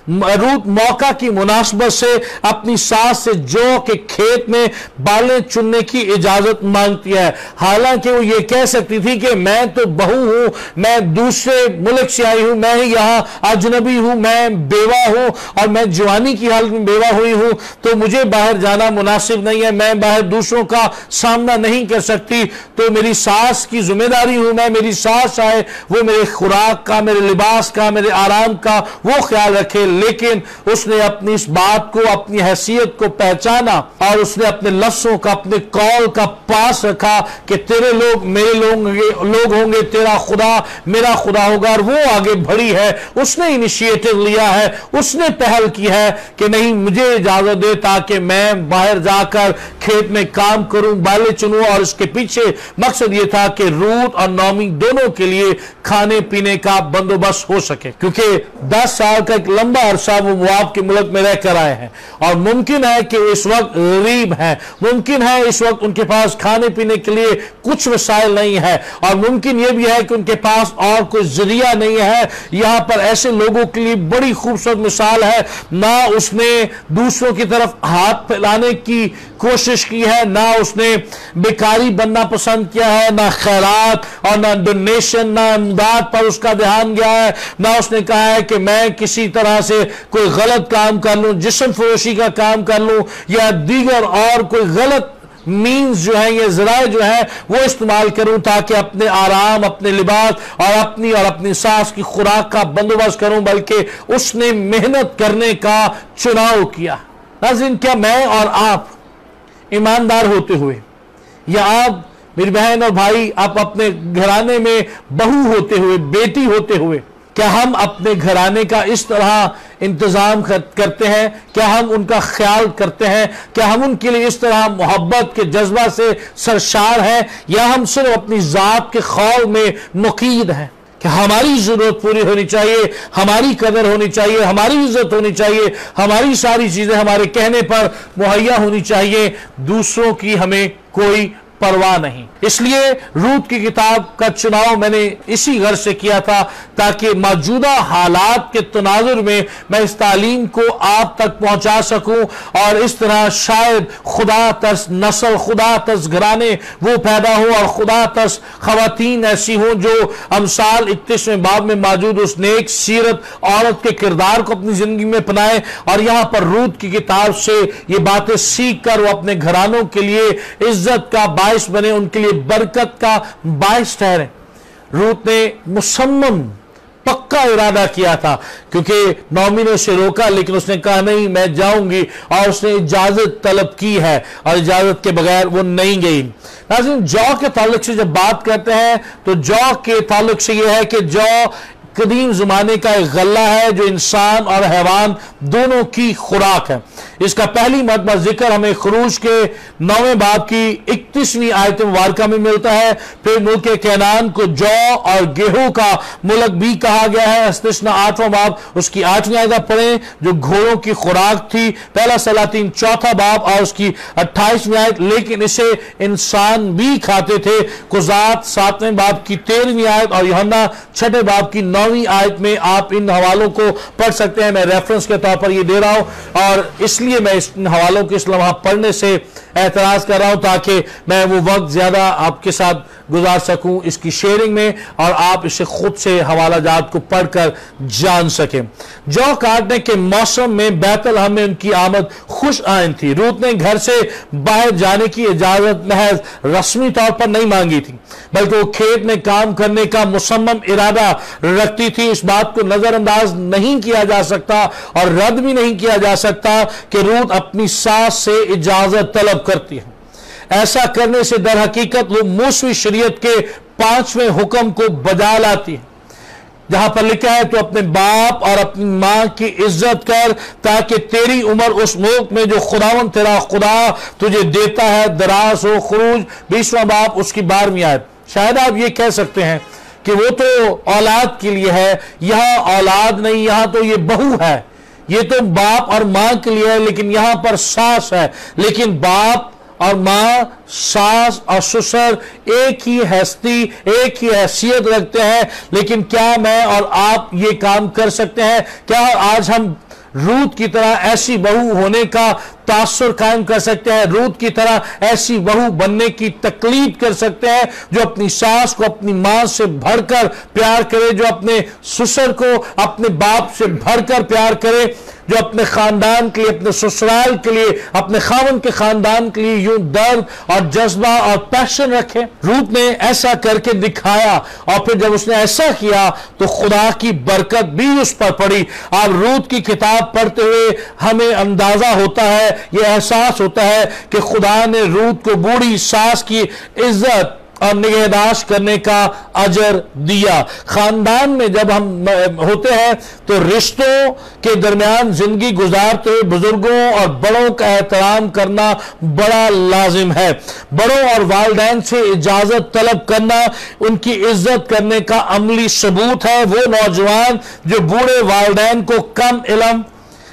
रूत मौका की मुनासबत से अपनी सास से जौ के खेत में बालें चुनने सुनने की इजाजत मांगती है। हालांकि वो ये कह सकती थी कि मैं तो बहू हूं, मैं दूसरे मुल्क से आई हूं, मैं यहां अजनबी हूं, मैं बेवा हूं और मैं जवानी की हालत में बेवा हुई हूं, तो मुझे बाहर जाना मुनासिब नहीं है, मैं बाहर दूसरों का सामना नहीं कर सकती, तो मेरी सास की जिम्मेदारी हूं मैं, मेरी सास आए वो मेरे खुराक का, मेरे लिबास का, मेरे आराम का वो ख्याल रखे। लेकिन उसने अपनी इस बात को, अपनी हैसियत को पहचाना और उसने अपने लफ्ज़ों का, अपने कौल का पास रखा कि तेरे लोग मेरे लोग होंगे, तेरा खुदा मेरा खुदा होगा। और वो आगे बढ़ी है, उसने इनिशिएटिव लिया है, उसने पहल की है कि नहीं मुझे इजाजत दे ताकि मैं बाहर जाकर खेत में काम करूं, बाले चुनूं। और इसके पीछे मकसद यह था कि रूत और नॉमी दोनों के लिए खाने पीने का बंदोबस्त हो सके, क्योंकि 10 साल का एक लंबा अरसा वो मुआब के मुल्क में रहकर आए हैं और मुमकिन है कि वो इस वक्त गरीब हैं, मुमकिन है इस वक्त उनके पास खाने पीने के लिए कुछ वसाइल नहीं है और मुमकिन यह भी है कि उनके पास और कोई जरिया नहीं है। यहां पर ऐसे लोगों के लिए बड़ी खूबसूरत मिसाल है, ना उसने दूसरों की तरफ हाथ फैलाने की कोशिश की है, ना उसने बेकारी बनना पसंद किया है, ना खैरात और ना डोनेशन, ना इमदाद पर उसका ध्यान गया है, ना उसने कहा है कि मैं किसी तरह से कोई गलत काम कर लूं, जिस्म फरोशी का काम कर लूं या दीगर और कोई गलत मीन्स जो है ये जराए जो है वो इस्तेमाल करूं ताकि अपने आराम, अपने लिबास और अपनी सास की खुराक का बंदोबस्त करूं, बल्कि उसने मेहनत करने का चुनाव किया। नाज़रीन, क्या मैं और आप ईमानदार होते हुए या आप मेरी बहन और भाई आप अपने घराने में बहू होते हुए, बेटी होते हुए, क्या हम अपने घराने का इस तरह इंतजाम करते हैं? क्या हम उनका ख्याल करते हैं? क्या हम उनके लिए इस तरह मोहब्बत के जज्बा से सरशार हैं, या हम सिर्फ अपनी जात के खौल में मुकीद हैं कि हमारी जरूरत पूरी होनी चाहिए, हमारी कदर होनी चाहिए, हमारी इज्जत होनी चाहिए, हमारी सारी चीजें हमारे कहने पर मुहैया होनी चाहिए, दूसरों की हमें कोई परवाह नहीं। इसलिए रूत की किताब का चुनाव मैंने इसी गर्ज से किया था ताकि मौजूदा हालात के तनाजुर में मैं इस तालीम को आप तक पहुंचा सकूं और इस तरह शायद खुदा तस नस्ल, खुदा तस घराने वो पैदा हो और खुदा तस खवातीन ऐसी हों जो अमसाल 31वें बाब में मौजूद उस नेक सीरत औरत के किरदार को अपनी जिंदगी में अपनाए और यहां पर रूत की किताब से ये बातें सीख कर वो अपने घरानों के लिए इज्जत का बाइस बने, उनके लिए बरकत का बाइस ठहरे। रूत ने मुसम्मम पक्का इरादा किया था, क्योंकि नौमी ने उसे रोका लेकिन उसने कहा नहीं मैं जाऊंगी, और उसने इजाजत तलब की है और इजाजत के बगैर वो नहीं गई। नाज़रीन, जौ के ताल्लुक से जब बात करते हैं तो जौ के ताल्लुक से यह है कि जौ कदीम ज़माने का एक गल्ला है जो इंसान और हैवान दोनों की खुराक है। इसका पहली मरतबा जिक्र हमें खुरूज के 9वें बाब की 31वीं आयत मुबारका में मिलता है। फिर मुल्क कैनान को जौ और गेहूं का मुल्क भी कहा गया है। इस्तिस्ना 8वां बाब उसकी 8वीं आयत पढ़ें जो घोड़ों की खुराक थी। पहला सलातीन 4था बाब और उसकी 28वीं आयत, लेकिन इसे इंसान भी खाते थे। कुज़ात 7वें बाब की 13वीं आयत और यूहन्ना 6ठे बाब की 9वीं आयत में आप इन हवालों को पढ़ सकते हैं। मैं रेफरेंस के तौर पर ये दे रहा हूं और इसलिए मैं इन हवालों के इस लम्हा पढ़ने से एतराज कर रहा हूं ताकि मैं वो वक्त ज्यादा आपके साथ गुजार सकूं इसकी शेयरिंग में और आप इसे खुद से हवाला जात को पढ़कर जान सकें। जौ काटने के मौसम में बैतलहम में उनकी आमद खुश आइन थी। रूत ने घर से बाहर जाने की इजाजत महज रस्मी तौर पर नहीं मांगी थी, बल्कि वो खेत में काम करने का मुसम्मम इरादा रखती थी। इस बात को नजरअंदाज नहीं किया जा सकता और रद्द भी नहीं किया जा सकता कि रूत अपनी सास से इजाजत तलब करती है। ऐसा करने से दर हकीकत वो मूसवी शरीयत के 5वें हुक्म को बजा लाती है, जहां पर लिखा है तो अपने बाप और अपनी मां की इज्जत कर ताकि तेरी उम्र उस मुल्क में जो खुदावन तेरा खुदा तुझे देता है दराज हो। खुरूज 20वां बाप उसकी 12वीं आयत। शायद आप ये कह सकते हैं कि वो तो औलाद के लिए है, यहां औलाद नहीं, यहां तो ये बहू है, ये तो बाप और मां के लिए है, लेकिन यहां पर सास है। लेकिन बाप और मां, सास और ससुर एक ही हस्ती, एक ही हैसियत रखते हैं। लेकिन क्या मैं और आप ये काम कर सकते हैं? क्या आज हम रूत की तरह ऐसी बहू होने का तासुर कायम कर सकते हैं, रूत की तरह ऐसी बहू बनने की तकलीफ कर सकते हैं जो अपनी सास को अपनी मां से भरकर प्यार करे, जो अपने ससुर को अपने बाप से भरकर प्यार करे, जो अपने खानदान के लिए, अपने ससुराल के लिए, अपने खावन के खानदान के लिए यूं दर्द और जज्बा और पैशन रखे। रूत ने ऐसा करके दिखाया और फिर जब उसने ऐसा किया तो खुदा की बरकत भी उस पर पड़ी। अब रूत की किताब पढ़ते हुए हमें अंदाजा होता है, यह एहसास होता है कि खुदा ने रूत को बूढ़ी सास की इज्जत और निगहदाश्त करने का अजर दिया। खानदान में जब हम होते हैं तो रिश्तों के दरमियान जिंदगी गुजारते हुए बुजुर्गों और बड़ों का एहतराम करना बड़ा लाजिम है। बड़ों और वालिदैन से इजाजत तलब करना उनकी इज्जत करने का अमली सबूत है। वो नौजवान जो बूढ़े वालिदैन को कम इल्म,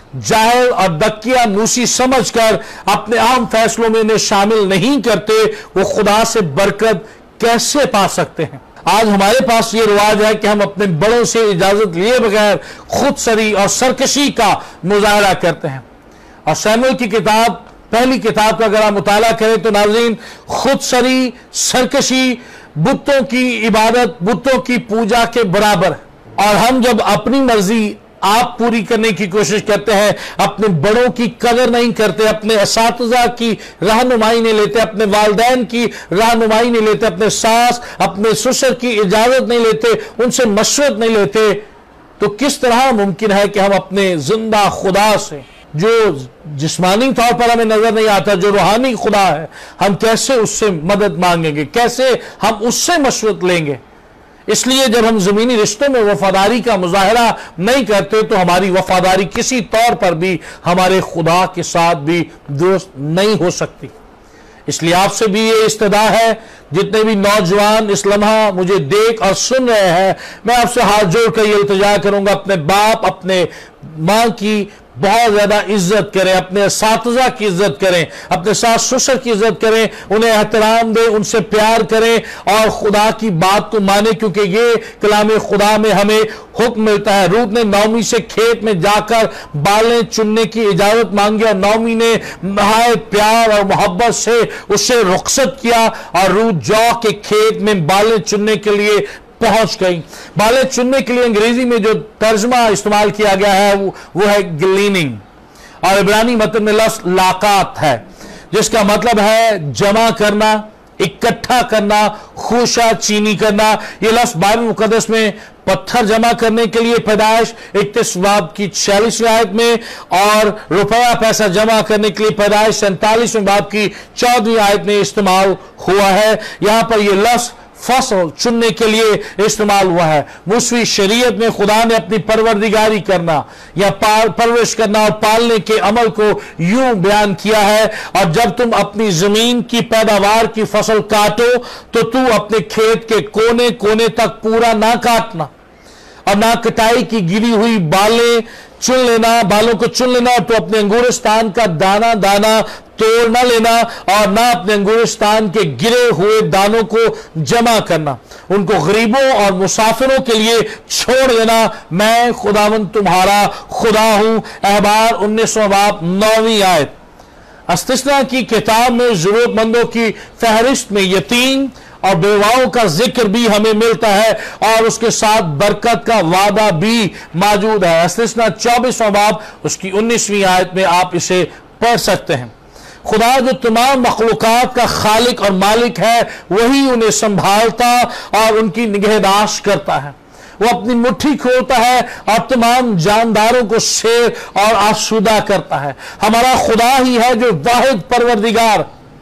जाहिल और दकिया नूसी समझकर अपने आम फैसलों में इन्हें शामिल नहीं करते, वो खुदा से बरकत कैसे पा सकते हैं। आज हमारे पास ये रिवाज है कि हम अपने बड़ों से इजाजत लिए बगैर खुद सरी और सरकशी का मुजाहरा करते हैं। और शमूएल की किताब, पहली किताब का अगर आप मुताला करें तो नाज़रीन, खुद सरी, सरकशी बुतों की इबादत, बुतों की पूजा के बराबर है। और हम जब अपनी मर्जी आप पूरी करने की कोशिश करते हैं, अपने बड़ों की कदर नहीं करते, अपने असातिज़ा की रहनुमाई नहीं लेते, अपने वालिदैन की रहनुमाई नहीं लेते, अपने सास अपने ससुर की इजाजत नहीं लेते, उनसे मशवरत नहीं लेते, तो किस तरह मुमकिन है कि हम अपने जिंदा खुदा से, जो जिस्मानी तौर पर हमें नजर नहीं आता, जो रूहानी खुदा है, हम कैसे उससे मदद मांगेंगे, कैसे हम उससे मशवरत लेंगे। इसलिए जब हम जमीनी रिश्तों में वफादारी का मुजाहरा नहीं करते तो हमारी वफादारी किसी तौर पर भी हमारे खुदा के साथ भी दुरुस्त नहीं हो सकती। इसलिए आपसे भी ये इस्तदा है, जितने भी नौजवान इस लम्हा मुझे देख और सुन रहे हैं, मैं आपसे हाथ जोड़कर ये इल्तिजा करूंगा, अपने बाप, अपने मां की बहुत ज्यादा इज्जत करें, अपने असातिज़ा की इज्जत करें, अपने सास ससुर की इज्जत करें, उन्हें एहतराम दें, उनसे प्यार करें और खुदा की बात को माने, क्योंकि ये कलाम खुदा में हमें हुक्म मिलता है। रूत ने नौमी से खेत में जाकर बालें चुनने की इजाजत मांगी और नौमी ने नहायत प्यार और मोहब्बत से उससे रुखसत किया और रूत जौ के खेत में बालें चुनने के लिए पहुंच गई। बालें चुनने के लिए अंग्रेजी में जो तर्जमा इस्तेमाल किया गया है वो है ग्लीनिंग, और इब्रानी मतलब में लफ्ज़ लाकात है, जिसका मतलब है जमा करना, इकट्ठा करना, खुशा चीनी करना। यह लफ्ज़ बाइबल मुकद्दस में पत्थर जमा करने के लिए पैदाइश 31 बाब की 46वीं आयत में, और रुपया पैसा जमा करने के लिए पैदाइश 47वें बाब की 14वीं आयत में इस्तेमाल हुआ है। यहां पर यह लफ्ज़ फसल चुनने के लिए इस्तेमाल हुआ है। मूसवी शरीयत में खुदा ने अपनी परवरदिगारी करना या परवरिश करना और पालने के अमल को यूं बयान किया है, और जब तुम अपनी जमीन की पैदावार की फसल काटो तो तू अपने खेत के कोने कोने तक पूरा ना काटना और ना कटाई की गिरी हुई बालें चुन लेना, बालों को चुन लेना, तो अपने अंगूरस्तान का दाना दाना तोड़ ना लेना और ना अपने अंगूरस्तान के गिरे हुए दानों को जमा करना, उनको गरीबों और मुसाफिरों के लिए छोड़ देना। मैं खुदावंद तुम्हारा खुदा हूं। अहबार 19वां बाब 9वीं आयत। इस्तिस्ना की किताब में जरूरतमंदों की फहरिस्त में यतीम और बेवाओं का जिक्र भी हमें मिलता है और उसके साथ बरकत का वादा भी मौजूद है। इस्तिस्ना 24वां बाब उसकी 19वीं आयत में आप इसे पढ़ सकते हैं। खुदा जो तमाम मखलूकात का खालिक और मालिक है, वही उन्हें संभालता और उनकी निगहदाश्त करता है। वो अपनी मुट्ठी खोलता है और तमाम जानदारों को शेर और आसूदा करता है। हमारा खुदा ही है जो वाहिद परवरदिगार,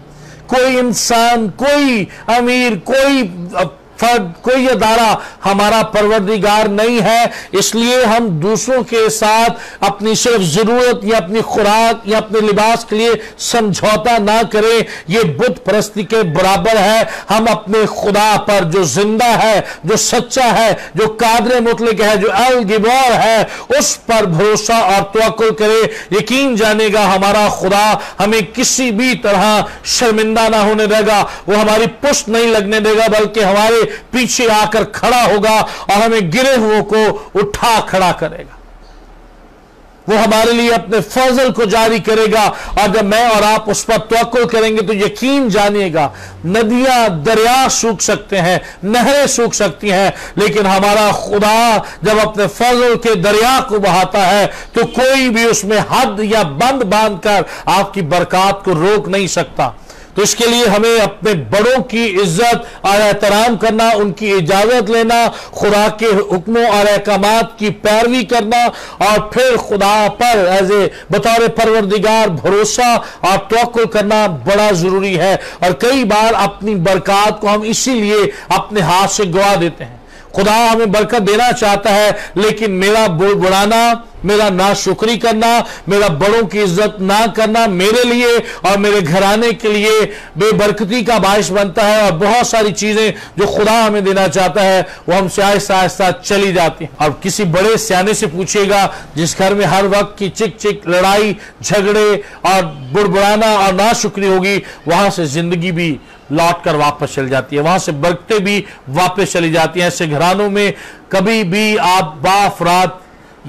कोई इंसान, कोई अमीर, कोई फर्द, कोई अदारा हमारा परवरदिगार नहीं है। इसलिए हम दूसरों के साथ अपनी सिर्फ जरूरत या अपनी खुराक या अपने लिबास के लिए समझौता ना करें। यह बुत परस्ती के बराबर है। हम अपने खुदा पर जो जिंदा है, जो सच्चा है, जो कादिर मुतलक है, जो अल गिबोर है, उस पर भरोसा और तवक्कुल करें। यकीन जानेगा हमारा खुदा हमें किसी भी तरह शर्मिंदा ना होने देगा, वो हमारी पुष्ट नहीं लगने देगा, बल्कि हमारे पीछे आकर खड़ा होगा और हमें गिरे हुओं को उठा खड़ा करेगा। वो हमारे लिए अपने फजल को जारी करेगा। और जब मैं और आप उस पर तवक्कुल करेंगे तो यकीन जानिएगा, नदियां दरिया सूख सकते हैं, नहरें सूख सकती हैं, लेकिन हमारा खुदा जब अपने फजल के दरिया को बहाता है तो कोई भी उसमें हद या बंद बांधकर आपकी बरकत को रोक नहीं सकता। तो इसके लिए हमें अपने बड़ों की इज्जत और एहतराम करना, उनकी इजाजत लेना, खुदा के हुक्मों और अहकामात की पैरवी करना और फिर खुदा पर बतौर परवरदिगार भरोसा और तवक्कुल करना बड़ा जरूरी है। और कई बार अपनी बरकत को हम इसीलिए अपने हाथ से गवा देते हैं। खुदा हमें बरकत देना चाहता है, लेकिन मेरा बुड़बुड़ाना, मेरा नाशुक्री करना, मेरा बड़ों की इज्जत ना करना मेरे लिए और मेरे घराने के लिए बेबरकती का बायस बनता है। और बहुत सारी चीजें जो खुदा हमें देना चाहता है वो हमसे आहिस्ता आहिस्ता चली जाती हैं। और किसी बड़े सियाने से पूछिएगा जिस घर में हर वक्त की चिक चिक, लड़ाई झगड़े और बुड़बुड़ाना और नाशुक्री होगी, वहां से जिंदगी भी लौट कर वापस चली जाती है, वहां से बरकतें भी वापस चली जाती हैं। ऐसे घरानों में कभी भी आप बाफरात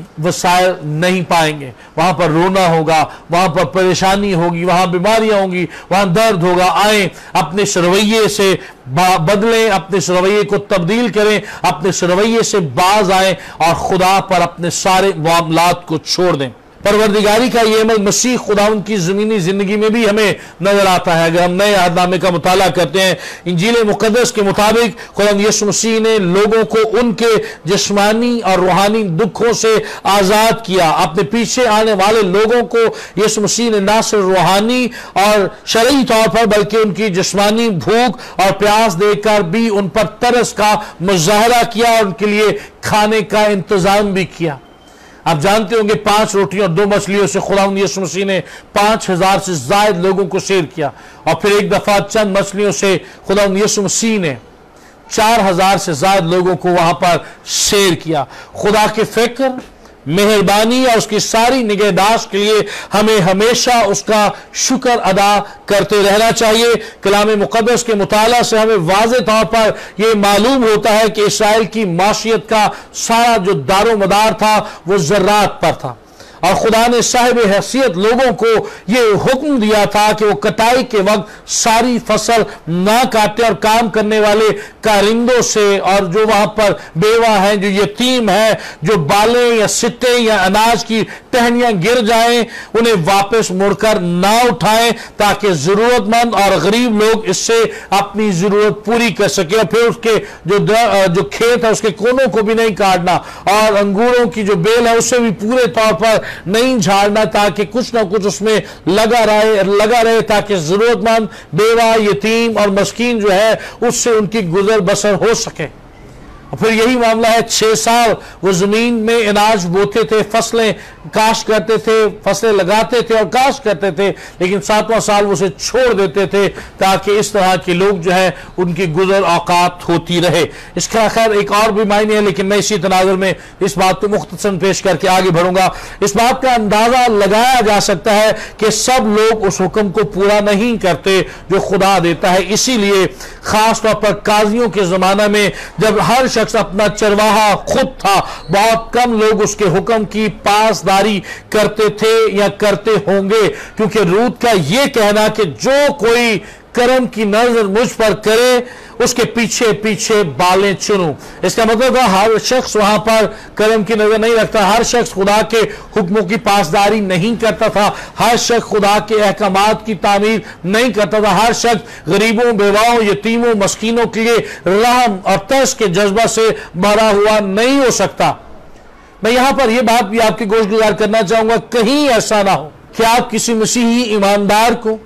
वसायल नहीं पाएंगे। वहां पर रोना होगा, वहां पर परेशानी होगी, वहां बीमारियां होंगी, वहां दर्द होगा। आए अपने रवैये से बदलें, अपने रवैये को तब्दील करें, अपने रवैये से बाज आए और खुदा पर अपने सारे मामलात को छोड़ दें। परवरदिगारी का ये अमल मसीह खुदावंद की ज़मीनी ज़िंदगी में भी हमें नजर आता है। अगर हम नए अहदनामे का मुताला करते हैं, इंजील मुक़द्दस के मुताबिक खुदावंद यीशु मसीह ने लोगों को उनके जिस्मानी और रूहानी दुखों से आज़ाद किया। अपने पीछे आने वाले लोगों को यीशु मसीह ने न सिर्फ रूहानी और शरई तौर पर बल्कि उनकी जिस्मानी भूख और प्यास देकर भी उन पर तरस का मुजाहरा किया और उनके लिए खाने का इंतजाम भी किया। आप जानते होंगे 5 रोटियों और 2 मछलियों से खुदावंद यीशु मसीह ने 5000 से ज्यादा लोगों को शेर किया। और फिर एक दफा चंद मछलियों से खुदावंद यीशु मसीह ने 4000 से ज्यादा लोगों को वहां पर शेर किया। खुदा के फिक्र, मेहरबानी और उसकी सारी निगहदाश्त के लिए हमें हमेशा उसका शुक्र अदा करते रहना चाहिए। कलाम मुक़द्दस के मुताला से हमें वाज़े तौर पर यह मालूम होता है कि इस्राएल की माशियत का सारा जो दारो मदार था वो ज़र्रात पर था। और खुदा ने साहिब हैसियत लोगों को यह हुक्म दिया था कि वो कटाई के वक्त सारी फसल ना काटे और काम करने वाले कारिंदों से और जो वहां पर बेवा हैं, जो यतीम है, जो बालें या सिट्टे या अनाज की टहनियां गिर जाएं, उन्हें वापस मुड़कर ना उठाएं, ताकि जरूरतमंद और गरीब लोग इससे अपनी जरूरत पूरी कर सके। और फिर उसके जो खेत है उसके कोनों को भी नहीं काटना और अंगूरों की जो बेल है उसे भी पूरे तौर पर नहीं झाड़ना, ताकि कुछ ना कुछ उसमें लगा रहे ताकि जरूरतमंद, बेवा, यतीम और मस्कीन जो है उससे उनकी गुजर बसर हो सके। और फिर यही मामला है, 6 साल वो जमीन में अनाज बोते थे, फसलें काश करते थे, फसलें लगाते थे और काश करते थे, लेकिन 7वां साल वो उसे छोड़ देते थे ताकि इस तरह के लोग जो है उनकी गुजर औकात होती रहे। इसका खैर एक और भी मायने है, लेकिन मैं इसी तनाजुर में इस बात को मुख्तसरन पेश करके आगे बढ़ूंगा। इस बात का अंदाजा लगाया जा सकता है कि सब लोग उस हुक्म को पूरा नहीं करते जो खुदा देता है। इसीलिए खास तौर पर काजियों के जमाना में जब हर शख्स अपना चरवाहा खुद था, बहुत कम लोग उसके हुक्म की पासदारी करते थे या करते होंगे, क्योंकि रूत का यह कहना कि जो कोई करम की नजर मुझ पर करे उसके पीछे पीछे बालें चुनूं। इसका मतलब है हर शख्स वहां पर करम की नजर नहीं रखता, हर शख्स खुदा के हुक्मों की पासदारी नहीं करता था, हर शख्स खुदा के अहकामात की तामीर नहीं करता था, हर शख्स गरीबों, बेवाओं, यतीमों, मस्कीनों के लिए रहम और तरस के जज्बा से भरा हुआ नहीं हो सकता। मैं यहां पर यह बात भी आपके गोशगुजार करना चाहूंगा, कहीं ऐसा ना हो कि आप किसी मसीही ईमानदार को,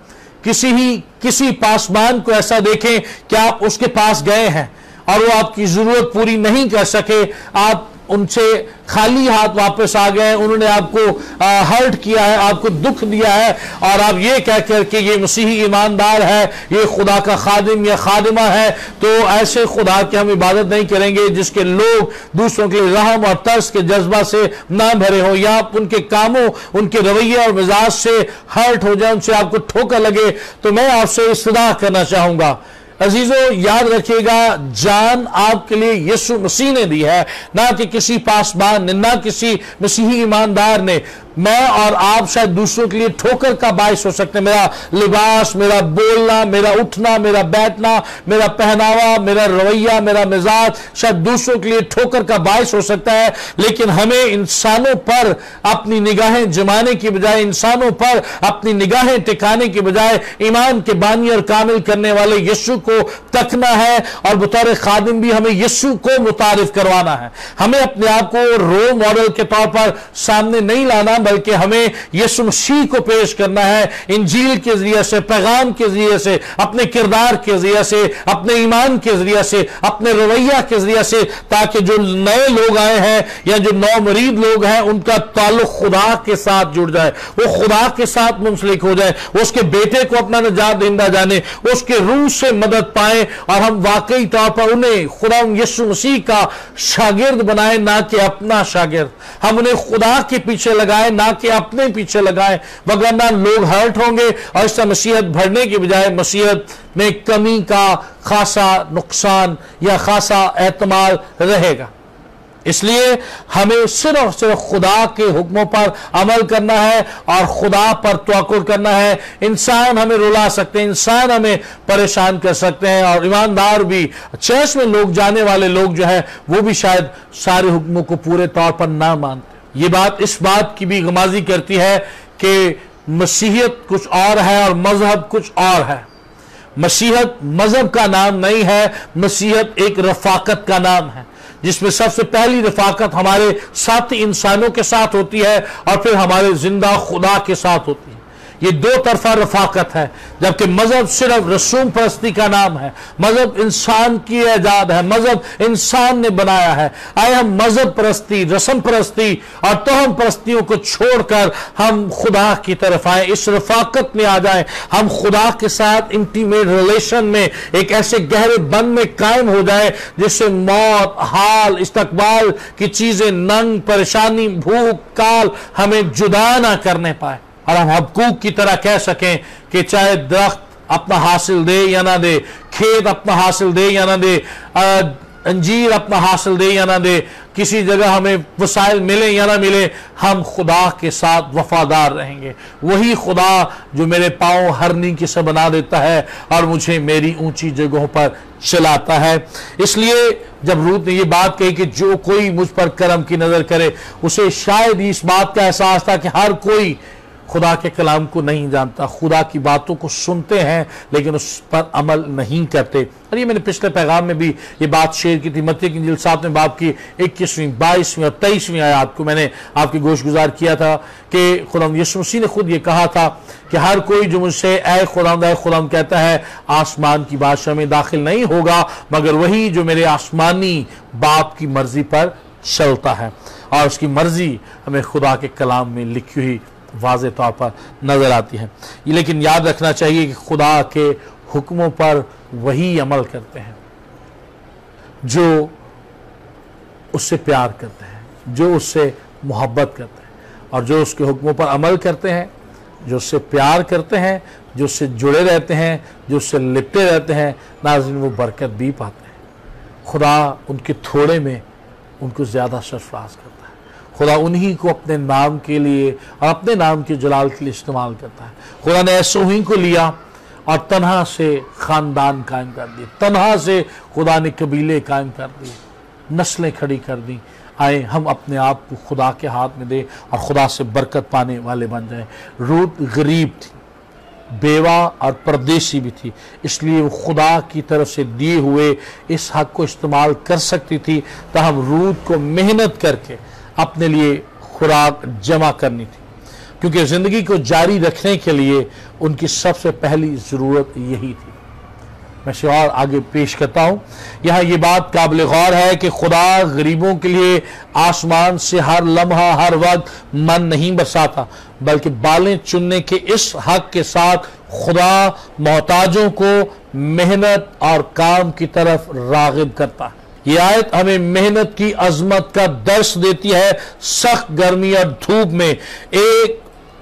किसी पासबान को ऐसा देखें कि आप उसके पास गए हैं और वो आपकी जरूरत पूरी नहीं कर सके, आप उनसे खाली हाथ वापस आ गए, उन्होंने आपको हर्ट किया है, आपको दुख दिया है, और आप ये कह करके ये मसीही ईमानदार है, ये खुदा का खादिम या खादिमा है, तो ऐसे खुदा की हम इबादत नहीं करेंगे जिसके लोग दूसरों के लिए रहम और तरस के जज्बा से ना भरे हो, या उनके कामों, उनके रवैये और मिजाज से हर्ट हो जाए, उनसे आपको ठोकर लगे। तो मैं आपसे इस्तदा करना चाहूंगा, अजीजों याद रखिएगा, जान आपके लिए यीशु मसीह ने दी है, ना कि किसी पासबान ने, ना किसी मसीही ईमानदार ने। मैं और आप शायद दूसरों के लिए ठोकर का बायस हो सकते हैं। मेरा लिबास, मेरा बोलना, मेरा उठना, मेरा बैठना, मेरा पहनावा, मेरा रवैया, मेरा मिजाज शायद दूसरों के लिए ठोकर का बायस हो सकता है। लेकिन हमें इंसानों पर अपनी निगाहें जमाने की बजाय, इंसानों पर अपनी निगाहें टिकाने की बजाय ईमान के बानी और कामिल करने वाले यीशु को तकना है। और बतौर खादिम भी हमें यीशु को मुतारिफ करवाना है। हमें अपने आप को रोल मॉडल के तौर पर सामने नहीं लाना, बल्कि हमें यीशु मसीह को पेश करना है इंजील के जरिए से, पैगाम के जरिए से, अपने किरदार के जरिए से, अपने ईमान के जरिए से, अपने रवैया के जरिए से, ताकि जो नए लोग आए हैं या जो नौमरीद लोग हैं उनका ताल्लुक खुदा के साथ जुड़ जाए, वो खुदा के साथ मुंसलिक हो जाए, उसके बेटे को अपना निजात देंदा जाने, उसके रूह से मदद पाए और हम वाकई तौर पर उन्हें खुदा यीशु मसीह का शागिर्द बनाए, ना कि अपना शागिर्द। हम उन्हें खुदा के पीछे लगाए, ना कि अपने पीछे लगाए, वगरना लोग हर्ट होंगे और इससे मसीहत भरने की बजाय मसीहत में कमी का खासा नुकसान या खासा एहतमाल रहेगा। इसलिए हमें सिर्फ खुदा के हुक्मों पर अमल करना है और खुदा पर तवक्कुल करना है। इंसान हमें रुला सकते हैं, इंसान हमें परेशान कर सकते हैं, और ईमानदार भी, चर्च में लोग जाने वाले लोग जो है वो भी शायद सारे हुक्मों को पूरे तौर पर ना मानते। ये बात इस बात की भी गमाजी करती है कि मसीहत कुछ और है और मजहब कुछ और है। मसीहत मजहब का नाम नहीं है, मसीहत एक रफाकत का नाम है, जिसमें सबसे पहली रफाकत हमारे साथी इंसानों के साथ होती है और फिर हमारे जिंदा खुदा के साथ होती है। ये दो तरफा रफाकत है। जबकि मजहब सिर्फ रसूम परस्ती का नाम है, मजहब इंसान की ईजाद है, मजहब इंसान ने बनाया है। आए हम मजहब परस्ती, रस्म परस्ती और तोहम परस्तियों को छोड़कर हम खुदा की तरफ आए, इस रफाकत में आ जाए। हम खुदा के साथ इंटीमेट रिलेशन में, एक ऐसे गहरे बंध में कायम हो जाए जिससे मौत, हाल, इस्तकबाल की चीजें, नंग, परेशानी, भूख, काल हमें जुदा ना करने पाए, और हम हबकूक की तरह कह सकें कि चाहे दरख्त अपना हासिल दे या ना दे, खेत अपना हासिल दे या ना दे, अंजीर अपना हासिल दे या ना दे, किसी जगह हमें वसाइल मिले या ना मिले, हम खुदा के साथ वफादार रहेंगे। वही खुदा जो मेरे पांव हरनी की से बना देता है और मुझे मेरी ऊंची जगहों पर चलाता है। इसलिए जब रूत ने ये बात कही कि जो कोई मुझ पर करम की नजर करे, उसे शायद इस बात का एहसास था कि हर कोई खुदा के कलाम को नहीं जानता, खुदा की बातों को सुनते हैं लेकिन उस पर अमल नहीं करते। और ये मैंने पिछले पैगाम में भी ये बात शेयर की थी। मत्ती की इंजील 7 में बाब की 21वीं, 22वीं और 23वीं आयत को मैंने आपकी गोशगुजार किया था कि खुदा यीशु मसीह ने खुद ये कहा था कि हर कोई जो मुझसे ऐ खुदाम कहता है, आसमान की बादशाह में दाखिल नहीं होगा मगर वही जो मेरे आसमानी बाप की मर्जी पर चलता है। और उसकी मर्जी हमें खुदा के कलाम में लिखी हुई वाज़े तौर पर नजर आती है। लेकिन याद रखना चाहिए कि खुदा के हुक्मों पर वही अमल करते हैं जो उससे प्यार करते हैं, जो उससे मोहब्बत करते हैं, और जो उसके हुक्मों पर अमल करते हैं, जो उससे प्यार करते हैं, जो उससे जुड़े रहते हैं, जो उससे लिपटे रहते हैं, नाज़रीन वो बरकत भी पाते हैं। खुदा उनके थोड़े में उनको ज़्यादा सरफराज करता है। खुदा उन्हीं को अपने नाम के लिए और अपने नाम के जलाल के लिए इस्तेमाल करता है। खुदा ने ऐसे ही को लिया और तन्हा से ख़ानदान कायम कर दिए, तन्हा से खुदा ने कबीले कायम कर दिए, नस्लें खड़ी कर दी। आए हम अपने आप को खुदा के हाथ में दें और खुदा से बरकत पाने वाले बन जाएं। रूत गरीब थी, बेवा और परदेसी भी थी, इसलिए वो खुदा की तरफ से दिए हुए इस हक को इस्तेमाल कर सकती थी। ताहम रूत को मेहनत करके अपने लिए खुराक जमा करनी थी, क्योंकि ज़िंदगी को जारी रखने के लिए उनकी सबसे पहली ज़रूरत यही थी। मैं इसे और आगे पेश करता हूँ। यहाँ ये बात काबिल गौर है कि खुदा गरीबों के लिए आसमान से हर लम्हा, हर वक्त मन नहीं बरसाता, बल्कि बालें चुनने के इस हक के साथ खुदा मोहताजों को मेहनत और काम की तरफ राग़िब करता है। ये आयत हमें मेहनत की अजमत का दर्श देती है। सख्त गर्मी और धूप में एक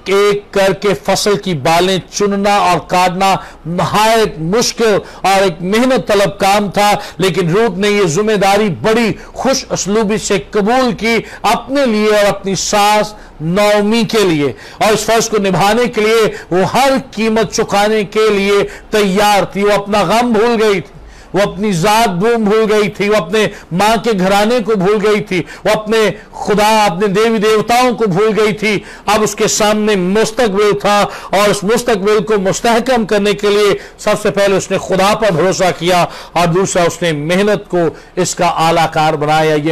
एक एक करके फसल की बालें चुनना और काटना नहायत मुश्किल और एक मेहनत तलब काम था, लेकिन रूत ने यह जिम्मेदारी बड़ी खुश असलूबी से कबूल की अपने लिए और अपनी सास नौमी के लिए, और इस फर्ज को निभाने के लिए वो हर कीमत चुकाने के लिए तैयार थी। वो अपना गम भूल गई थी, वो अपनी जात भूल गई थी, वो अपने मां के घराने को भूल गई थी, वो अपने खुदा अपने देवी देवताओं को भूल गई थी। अब उसके सामने मुस्तकबिल था, और उस मुस्तकबिल को मुस्तहकम करने के लिए सबसे पहले उसने खुदा पर भरोसा किया, और दूसरा उसने मेहनत को इसका आलाकार बनाया, ये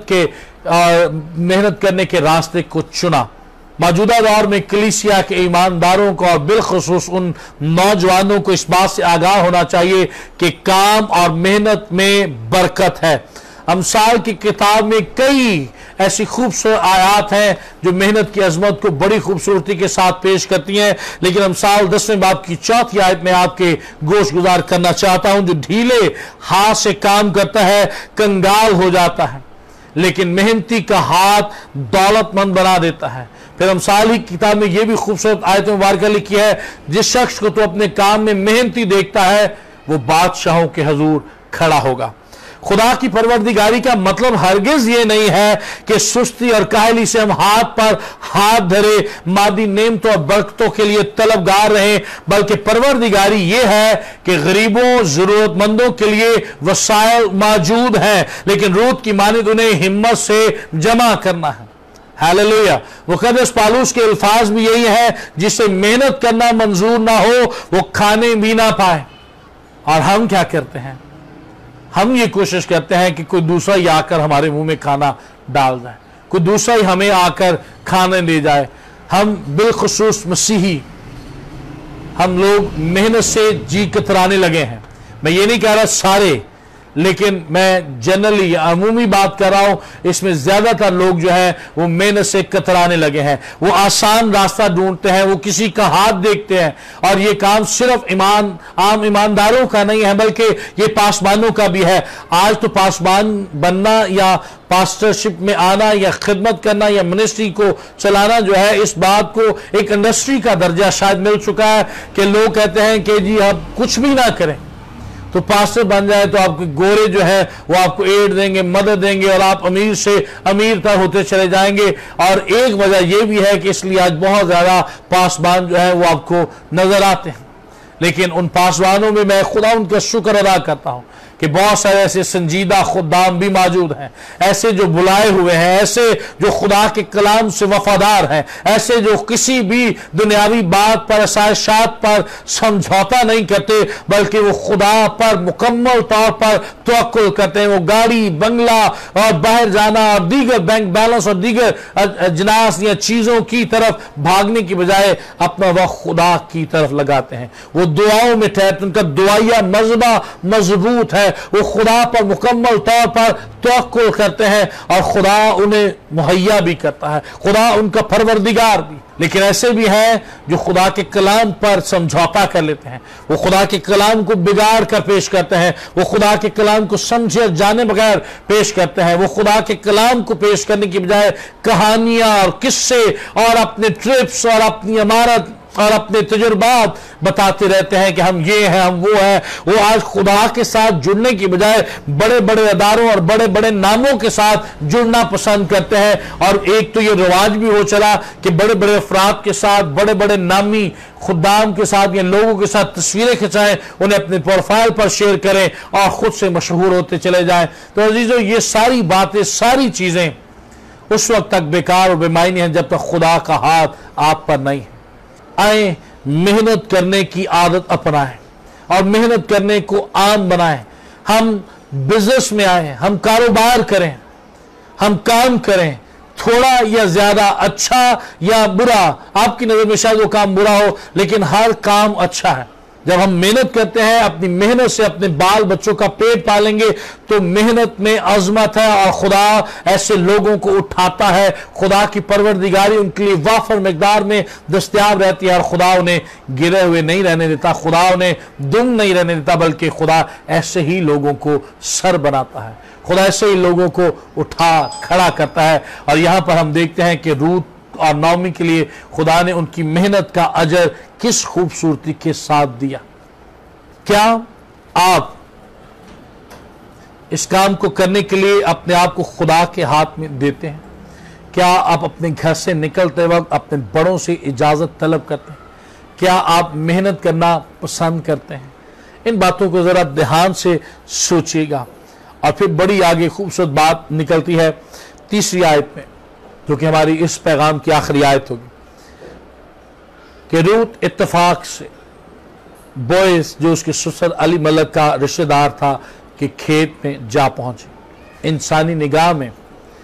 मेहनत करने के रास्ते को चुना। मौजूदा दौर में कलीसिया के ईमानदारों को और बिलखुसूस उन नौजवानों को इस बात से आगाह होना चाहिए कि काम और मेहनत में बरकत है। अमसाल की किताब में कई ऐसी खूबसूरत आयात हैं जो मेहनत की अजमत को बड़ी खूबसूरती के साथ पेश करती हैं, लेकिन अमसाल 10वें बाब की 4थी आयत में आपके गोश गुजार करना चाहता हूं। जो ढीले हाथ से काम करता है कंगाल हो जाता है, लेकिन मेहनती का हाथ दौलतमंद बना देता है। फिर अमसाल ही किताब में यह भी खूबसूरत आयत मुबारक लिखी है, जिस शख्स को तो अपने काम में मेहनती देखता है वो बादशाहों के हजूर खड़ा होगा। खुदा की परवरदिगारी का मतलब हरगिज ये नहीं है कि सुस्ती और काहली से हम हाथ पर हाथ धरे मादी नेमतों और बरकतों के लिए तलबगार रहें, बल्कि परवरदिगारी ये है कि गरीबों जरूरतमंदों के लिए वसाइल मौजूद हैं, लेकिन रूत की मानिद उन्हें हिम्मत से जमा करना है। हालेलुया। मुकद्दस पालूस के अल्फाज भी यही है, जिसे मेहनत करना मंजूर ना हो वो खाने भी ना पाए। और हम क्या करते हैं? हम ये कोशिश करते हैं कि कोई दूसरा ही आकर हमारे मुंह में खाना डाल जाए, कोई दूसरा ही हमें आकर खाने दे जाए। हम बिलखुसूस मसीही हम लोग मेहनत से जी कतराने लगे हैं। मैं ये नहीं कह रहा सारे, लेकिन मैं जनरली अमूमी बात कर रहा हूं। इसमें ज्यादातर लोग जो है वो मेहनत से कतराने लगे हैं, वो आसान रास्ता ढूंढते हैं, वो किसी का हाथ देखते हैं। और ये काम सिर्फ आम ईमानदारों का नहीं है, बल्कि ये पासबानों का भी है। आज तो पासबान बनना या पास्टरशिप में आना या खिदमत करना या मिनिस्ट्री को चलाना जो है, इस बात को एक इंडस्ट्री का दर्जा शायद मिल चुका है कि लोग कहते हैं कि जी आप कुछ भी ना करें तो पास्टर बन जाए तो आपके गोरे जो है वो आपको एड देंगे, मदद देंगे, और आप अमीर से अमीर तक होते चले जाएंगे। और एक वजह यह भी है कि इसलिए आज बहुत ज्यादा पासबान जो है वो आपको नजर आते हैं। लेकिन उन पासबानों में मैं खुदा उनका शुक्र अदा करता हूं कि बहुत सारे ऐसे संजीदा खुदाम भी मौजूद हैं, ऐसे जो बुलाए हुए हैं, ऐसे जो खुदा के कलाम से वफादार हैं, ऐसे जो किसी भी दुनियावी बात पर आसाइशात पर समझौता नहीं करते, बल्कि वो खुदा पर मुकम्मल तौर पर तवक्कुल करते हैं। वो गाड़ी बंगला और बाहर जाना और दीगर बैंक बैलेंस और दीगर अजनास या चीजों की तरफ भागने की बजाय अपना वक्त खुदा की तरफ लगाते हैं। वो दुआओं में ठहरते, उनका दुआया मजबा मजबूत है, वो खुदा पर मुकम्मल तौर पर तवक्कुल करते हैं और खुदा उन्हें मुहैया भी करता है, खुदा उनका परवरदिगार भी। लेकिन ऐसे भी हैं जो खुदा के कलाम पर समझौता कर लेते हैं, वो खुदा के कलाम को बिगाड़ कर पेश करते हैं, वो खुदा के कलाम को समझे जाने बगैर पेश करते हैं, वो खुदा के कलाम को पेश करने की बजाय कहानियां और किस्से और अपने ट्रिप्स और अपनी इमारत और अपने तजुर्बात बताते रहते हैं कि हम ये हैं, हम वो हैं। वो आज खुदा के साथ जुड़ने की बजाय बड़े बड़े अदारों और बड़े बड़े नामों के साथ जुड़ना पसंद करते हैं। और एक तो ये रिवाज भी हो चला कि बड़े बड़े अफराद के साथ, बड़े बड़े नामी खुदाम के साथ या लोगों के साथ तस्वीरें खिंचाएं, उन्हें अपने प्रोफाइल पर शेयर करें और खुद से मशहूर होते चले जाएं। तो अजीजों, ये सारी बातें, सारी चीजें उस वक्त तक बेकार और बेमायने हैं जब तक खुदा का हाथ आप पर नहीं है। आए मेहनत करने की आदत अपनाएं और मेहनत करने को आम बनाएं। हम बिजनेस में आए, हम कारोबार करें, हम काम करें, थोड़ा या ज्यादा, अच्छा या बुरा। आपकी नजर में शायद वो काम बुरा हो, लेकिन हर काम अच्छा है। जब हम मेहनत करते हैं, अपनी मेहनत से अपने बाल बच्चों का पेट पालेंगे, तो मेहनत में अजमत है और खुदा ऐसे लोगों को उठाता है। खुदा की परवरदिगारी उनके लिए वाफर मिकदार में दस्तयाब रहती है और खुदा उन्हें गिरे हुए नहीं रहने देता, खुदा उन्हें दुम नहीं रहने देता, बल्कि खुदा ऐसे ही लोगों को सर बनाता है, खुदा ऐसे ही लोगों को उठा खड़ा करता है। और यहां पर हम देखते हैं कि रूत और नाओमी के लिए खुदा ने उनकी मेहनत का अजर किस खूबसूरती के साथ दिया। क्या आप इस काम को करने के लिए अपने आप को खुदा के हाथ में देते हैं? क्या आप अपने घर से निकलते वक्त अपने बड़ों से इजाजत तलब करते हैं? क्या आप मेहनत करना पसंद करते हैं? इन बातों को जरा ध्यान से सोचिएगा। और फिर बड़ी आगे खूबसूरत बात निकलती है तीसरी आयत में, जो कि हमारी इस पैगाम की आखिरी आयत होगी, कि रूत इत्तेफाक से बोएज, जो उसके ससुर अली मलक का रिश्तेदार था, कि खेत में जा पहुंचे। इंसानी निगाह में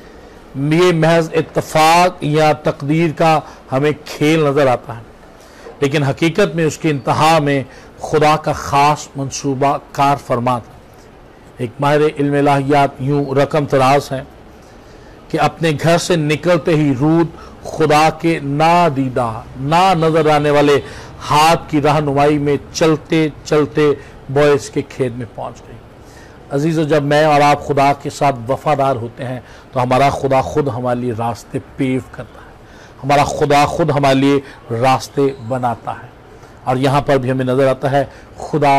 ये महज इत्तेफाक या तकदीर का हमें खेल नजर आता है, लेकिन हकीकत में उसकी इंतहा में खुदा का खास मंसूबा कार फरमा था। एक माहिर इल्म इलाहियात यूं रकम तराज हैं कि अपने घर से निकलते ही रूत खुदा के नादीदा, ना नजर आने वाले हाथ की रहनुमाई में चलते चलते बोएज के खेत में पहुंच गई। अजीज़ों, जब मैं और आप खुदा के साथ वफादार होते हैं तो हमारा खुदा खुद हमारे लिए रास्ते पेव करता है, हमारा खुदा खुद हमारे लिए रास्ते बनाता है। और यहाँ पर भी हमें नजर आता है खुदा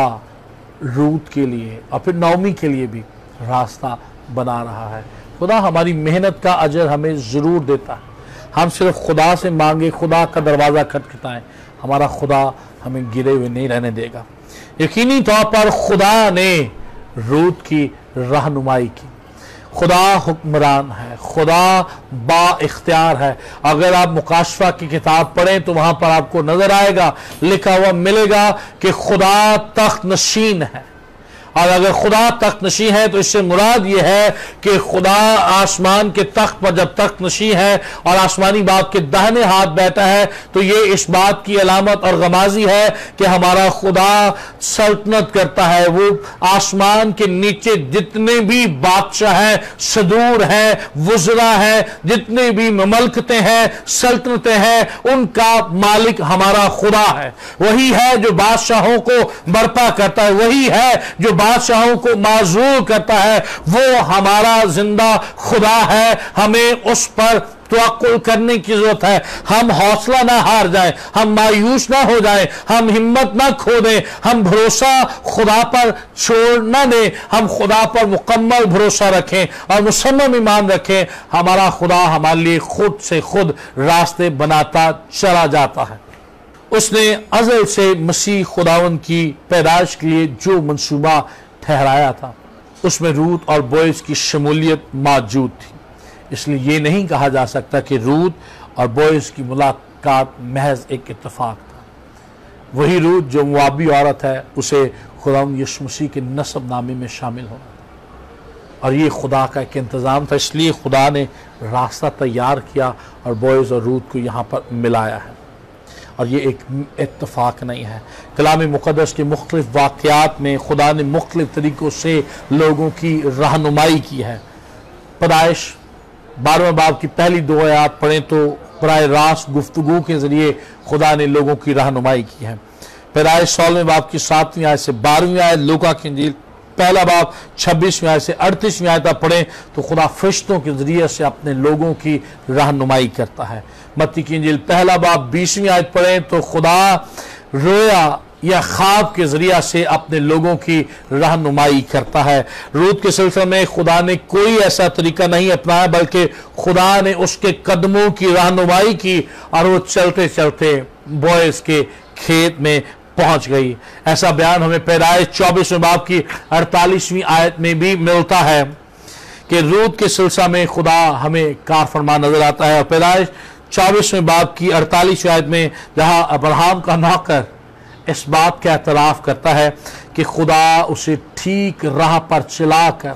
रूत के लिए और फिर नाओमी के लिए भी रास्ता बना रहा है। खुदा हमारी मेहनत का अजर हमें ज़रूर देता है। हम सिर्फ खुदा से मांगे, खुदा का दरवाज़ा खटखटाएं, हमारा खुदा हमें गिरे हुए नहीं रहने देगा। यकीनी तौर पर खुदा ने रूत की रहनुमाई की। खुदा हुक्मरान है, खुदा बा इख्तियार है। अगर आप मुकाशफा की किताब पढ़ें तो वहां पर आपको नजर आएगा, लिखा हुआ मिलेगा कि खुदा तख्त नशीन है। और अगर खुदा तख्त नशी है तो इससे मुराद यह है कि खुदा आसमान के तख्त पर जब तख्त नशी है और आसमानी बाप के दाहिने हाथ बैठा है, तो ये इस बात की अलामत और गमाजी है कि हमारा खुदा सल्तनत करता है। वो आसमान के नीचे जितने भी बादशाह हैं, सदूर हैं, वुज़रा हैं, जितने भी ममलकतें हैं, सल्तनतें हैं, उनका मालिक हमारा खुदा है। वही है जो बादशाहों को बर्पा करता है, वही है जो बादशाहों को माजूर करता है। वो हमारा जिंदा खुदा है। हमें उस पर तवक्कुल करने की जरूरत है। हम हौसला ना हार जाएं, हम मायूस ना हो जाएं, हम हिम्मत ना खो दें, हम भरोसा खुदा पर छोड़ ना दें, हम खुदा पर मुकम्मल भरोसा रखें और मुसम्मम ईमान रखें। हमारा खुदा हमारे लिए खुद से खुद रास्ते बनाता चला जाता है। उसने अज़ल से मसीह खुदावन की पैदाइश के लिए जो मंसूबा ठहराया था, उसमें रूत और बोएज की शमूलियत मौजूद थी। इसलिए ये नहीं कहा जा सकता कि रूत और बोएज की मुलाकात महज एक इत्तेफाक था। वही रूत जो मुआबी औरत है, उसे खुदावन यीशु मसीह के नसब नामे में शामिल होना था और ये खुदा का एक इंतज़ाम था। इसलिए खुदा ने रास्ता तैयार किया और बोएज और रूत को यहाँ पर मिलाया है। और ये एक इत्तेफाक नहीं है। कलाम मुक़द्दस के मुख्तलिफ वाक़यात में खुदा ने मुख्तलिफ तरीक़ों से लोगों की रहनुमाई की है। पैदाइश 12वें बाब की पहली 2 आयत पढ़ें तो बराह रास्त गुफ्तगू के ज़रिए खुदा ने लोगों की रहनुमाई की है। पैदाइश 16वें बाब की 7वीं आयत से 12वीं आयत, लूका की इंजील पहला बाब 26वीं आयत से 38वीं आयत पढ़ें तो खुदा फरिश्तों के ज़रिए से अपने लोगों की रहनुमाई करता है। मत्ती की इंजील पहला बाब 20वीं आयत पढ़ें तो खुदा रोया या ख्वाब के जरिया से अपने लोगों की रहनुमाई करता है। रूत के सिलसिले में खुदा ने कोई ऐसा तरीका नहीं अपनाया, बल्कि खुदा ने उसके कदमों की रहनुमाई की और वो चलते चलते बोएज के खेत में पहुंच गई। ऐसा बयान हमें पैदाइश 24वें बाब की 48वीं आयत में भी मिलता है कि रूत के सिलसिले में खुदा हमें कार फरमा नजर आता है। और पैदाइश 24वें बाब की 48वीं आयत में जहां अब्राहम का नौकर इस बात का एतराफ़ करता है कि खुदा उसे ठीक राह पर चलाकर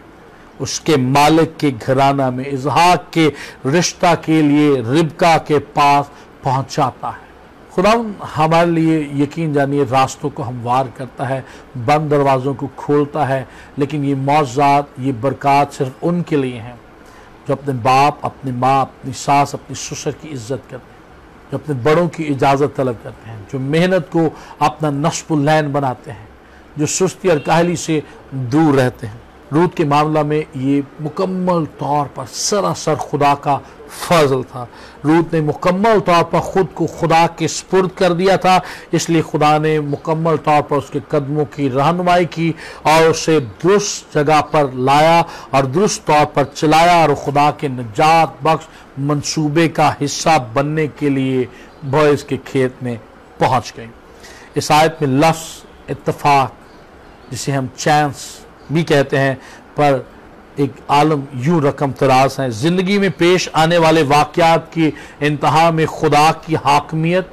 उसके मालिक के घराना में इसहाक के रिश्ता के लिए रिबका के पास पहुंचाता है। खुदा हमारे लिए यकीन जानिए रास्तों को हमवार करता है, बंद दरवाज़ों को खोलता है, लेकिन ये मौज़ात, ये बरक़ात सिर्फ उनके लिए हैं जो अपने बाप, अपनी माँ, अपनी सास, अपनी ससुर की इज्जत करते हैं, जो अपने बड़ों की इजाज़त तलब करते हैं, जो मेहनत को अपना नस्बुल-लैन बनाते हैं, जो सुस्ती और काहली से दूर रहते हैं। रूत के मामला में ये मुकम्मल तौर पर सरासर खुदा का फजल था। रूत ने मुकम्मल तौर पर ख़ुद को खुदा के सुपुर्द कर दिया था, इसलिए खुदा ने मुकम्मल तौर पर उसके कदमों की रहनुमाई की और उसे दुरुस्त जगह पर लाया और दुरुस्त तौर पर चलाया और खुदा के निजात बख्श मंसूबे का हिस्सा बनने के लिए बोएज़ के खेत में पहुँच गई। इस आयत में लफ्ज़ इत्तफाक, जिसे हम चांस भी कहते हैं, पर एक आलम यूं रकम तराज है। ज़िंदगी में पेश आने वाले वाक़यात की इंतहा में खुदा की हाकमियत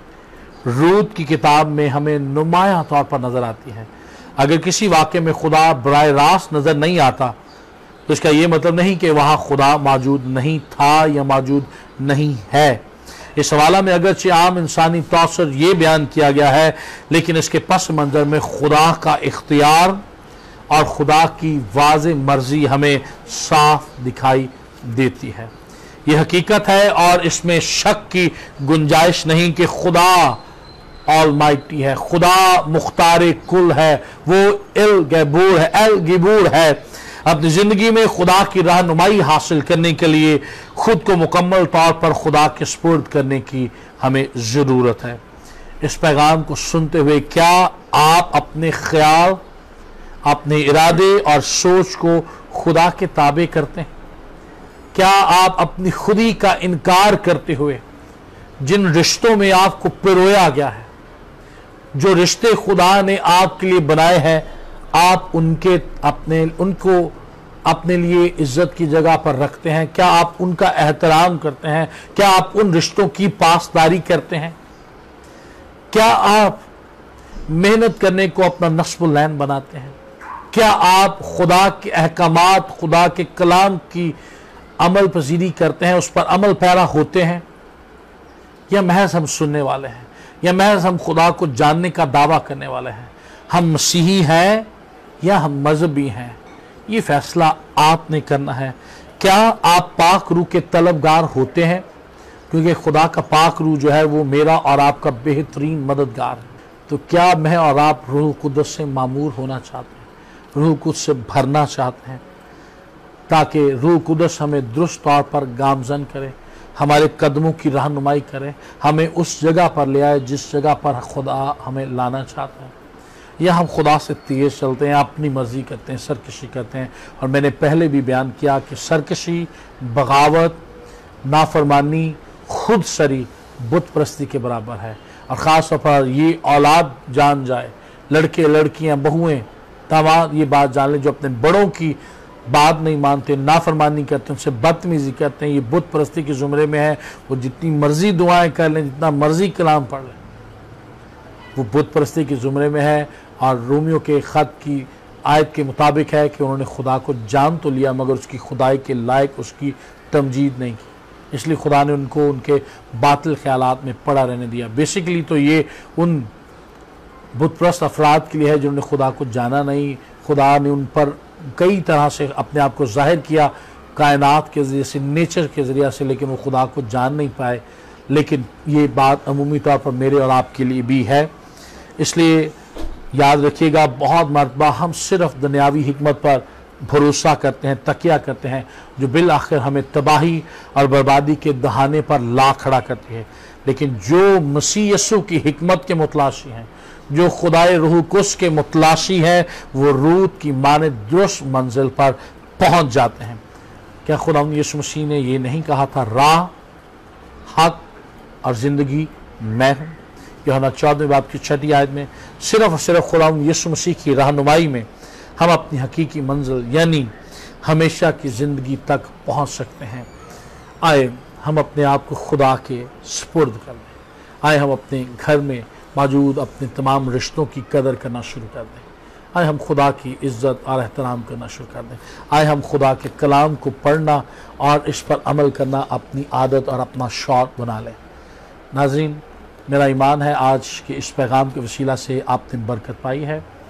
रूत की किताब में हमें नुमायां तौर पर नज़र आती है। अगर किसी वाक़े में खुदा बराह रास्त नज़र नहीं आता तो इसका ये मतलब नहीं कि वहाँ खुदा मौजूद नहीं था या मौजूद नहीं है। इस हवाला में अगरचे आम इंसानी तौसर ये बयान किया गया है, लेकिन इसके पस मंज़र में खुदा का इख्तियार और खुदा की वाज़े मर्जी हमें साफ दिखाई देती है। ये हकीकत है और इसमें शक की गुंजाइश नहीं कि खुदा ऑलमाइटी है, खुदा मुख्तार कुल है, वो एल गिबूर है। अपनी ज़िंदगी में खुदा की रहनुमाई हासिल करने के लिए खुद को मुकम्मल तौर पर खुदा के सुपुर्द करने की हमें ज़रूरत है। इस पैगाम को सुनते हुए क्या आप अपने ख्याल, अपने इरादे और सोच को खुदा के ताबे करते हैं? क्या आप अपनी खुदी का इनकार करते हुए जिन रिश्तों में आपको पिरोया गया है, जो रिश्ते खुदा ने आपके लिए बनाए हैं, आप उनको अपने लिए इज्जत की जगह पर रखते हैं? क्या आप उनका एहतराम करते हैं? क्या आप उन रिश्तों की पासदारी करते हैं? क्या आप मेहनत करने को अपना नस्बुल लैन बनाते हैं? क्या आप खुदा के अहकामात, खुदा के कलाम की अमल पजीरी करते हैं, उस पर अमल पैरा होते हैं, या महज हम सुनने वाले हैं, या महज हम खुदा को जानने का दावा करने वाले हैं? हम मसीही हैं या हम मजहबी हैं, ये फैसला आपने करना है। क्या आप पाक रूह के तलबगार होते हैं? क्योंकि खुदा का पाक रूह जो है वो मेरा और आपका बेहतरीन मददगार है। तो क्या मैं और आप रूह कुदस से मामूर होना चाहते हैं, रूह कुदस से भरना चाहते हैं, ताकि रूह कुदस हमें दुरुस्त तौर पर गामजन करे, हमारे कदमों की रहनुमाई करे, हमें उस जगह पर ले आए जिस जगह पर खुदा हमें लाना चाहता है? या हम खुदा से तेज चलते हैं, अपनी मर्जी करते हैं, सरकशी करते हैं? और मैंने पहले भी बयान किया कि सरकशी, बगावत, नाफरमानी, खुद सरी बुत परस्ती के बराबर है। और ख़ास तौर पर ये औलाद जान जाए, लड़के लड़कियां, बहुएं, दामाद ये बात जान लें, जो अपने बड़ों की बात नहीं मानते, नाफरमानी करते हैं, उनसे बदतमीजी करते हैं, ये बुत परस्ती के ज़ुमरे में है। वो जितनी मर्जी दुआएं कर लें, जितना मर्जी कलाम पढ़ लें, वो बुत परस्ती के ज़ुमरे में है। और रोमियो के ख़त की आयत के मुताबिक है कि उन्होंने खुदा को जान तो लिया मगर उसकी खुदाई के लायक उसकी तमजीद नहीं की, इसलिए खुदा ने उनको उनके बातिल ख्यालात में पड़ा रहने दिया। बेसिकली तो ये उन बुतप्रस्त अफराद के लिए है जिन्होंने खुदा को जाना नहीं। खुदा ने उन पर कई तरह से अपने आप को जाहिर किया, कायनात के ज़रिए से, नेचर के ज़रिए से, लेकिन वो खुदा को जान नहीं पाए। लेकिन ये बात अमूमी तौर पर मेरे और आपके लिए भी है। इसलिए याद रखिएगा, बहुत मरतबा हम सिर्फ दुनियावी हिकमत पर भरोसा करते हैं, तकिया करते हैं, जो बिल आखिर हमें तबाही और बर्बादी के दहाने पर ला खड़ा करती है। लेकिन जो मसीह यसू की हिकमत के मुतलाशी हैं, जो खुदाए रूह कुस के मुतलाशी हैं, वो रूत की माने दुरुस्त मंजिल पर पहुंच जाते हैं। क्या खुदा यीशु मसीह ने ये नहीं कहा था, राह, हक और ज़िंदगी मैं हूँ? यूहन्ना 14वें बाब की 6ठी आयत में सिर्फ और सिर्फ खुदा यीशु मसीह की रहनुमाई में हम अपनी हकीकी मंजिल यानी हमेशा की ज़िंदगी तक पहुँच सकते हैं। आए हम अपने आप को खुदा के सुपुर्द कर दें। आए हम अपने घर में मौजूद अपने तमाम रिश्तों की कदर करना शुरू कर दें। आए हम खुदा की इज़्ज़त और एहतराम करना शुरू कर दें। आए हम खुदा के कलाम को पढ़ना और इस पर अमल करना अपनी आदत और अपना शौक़ बना लें। नाज़रीन, मेरा ईमान है आज के इस पैगाम के वसीला से आपने बरकत पाई है।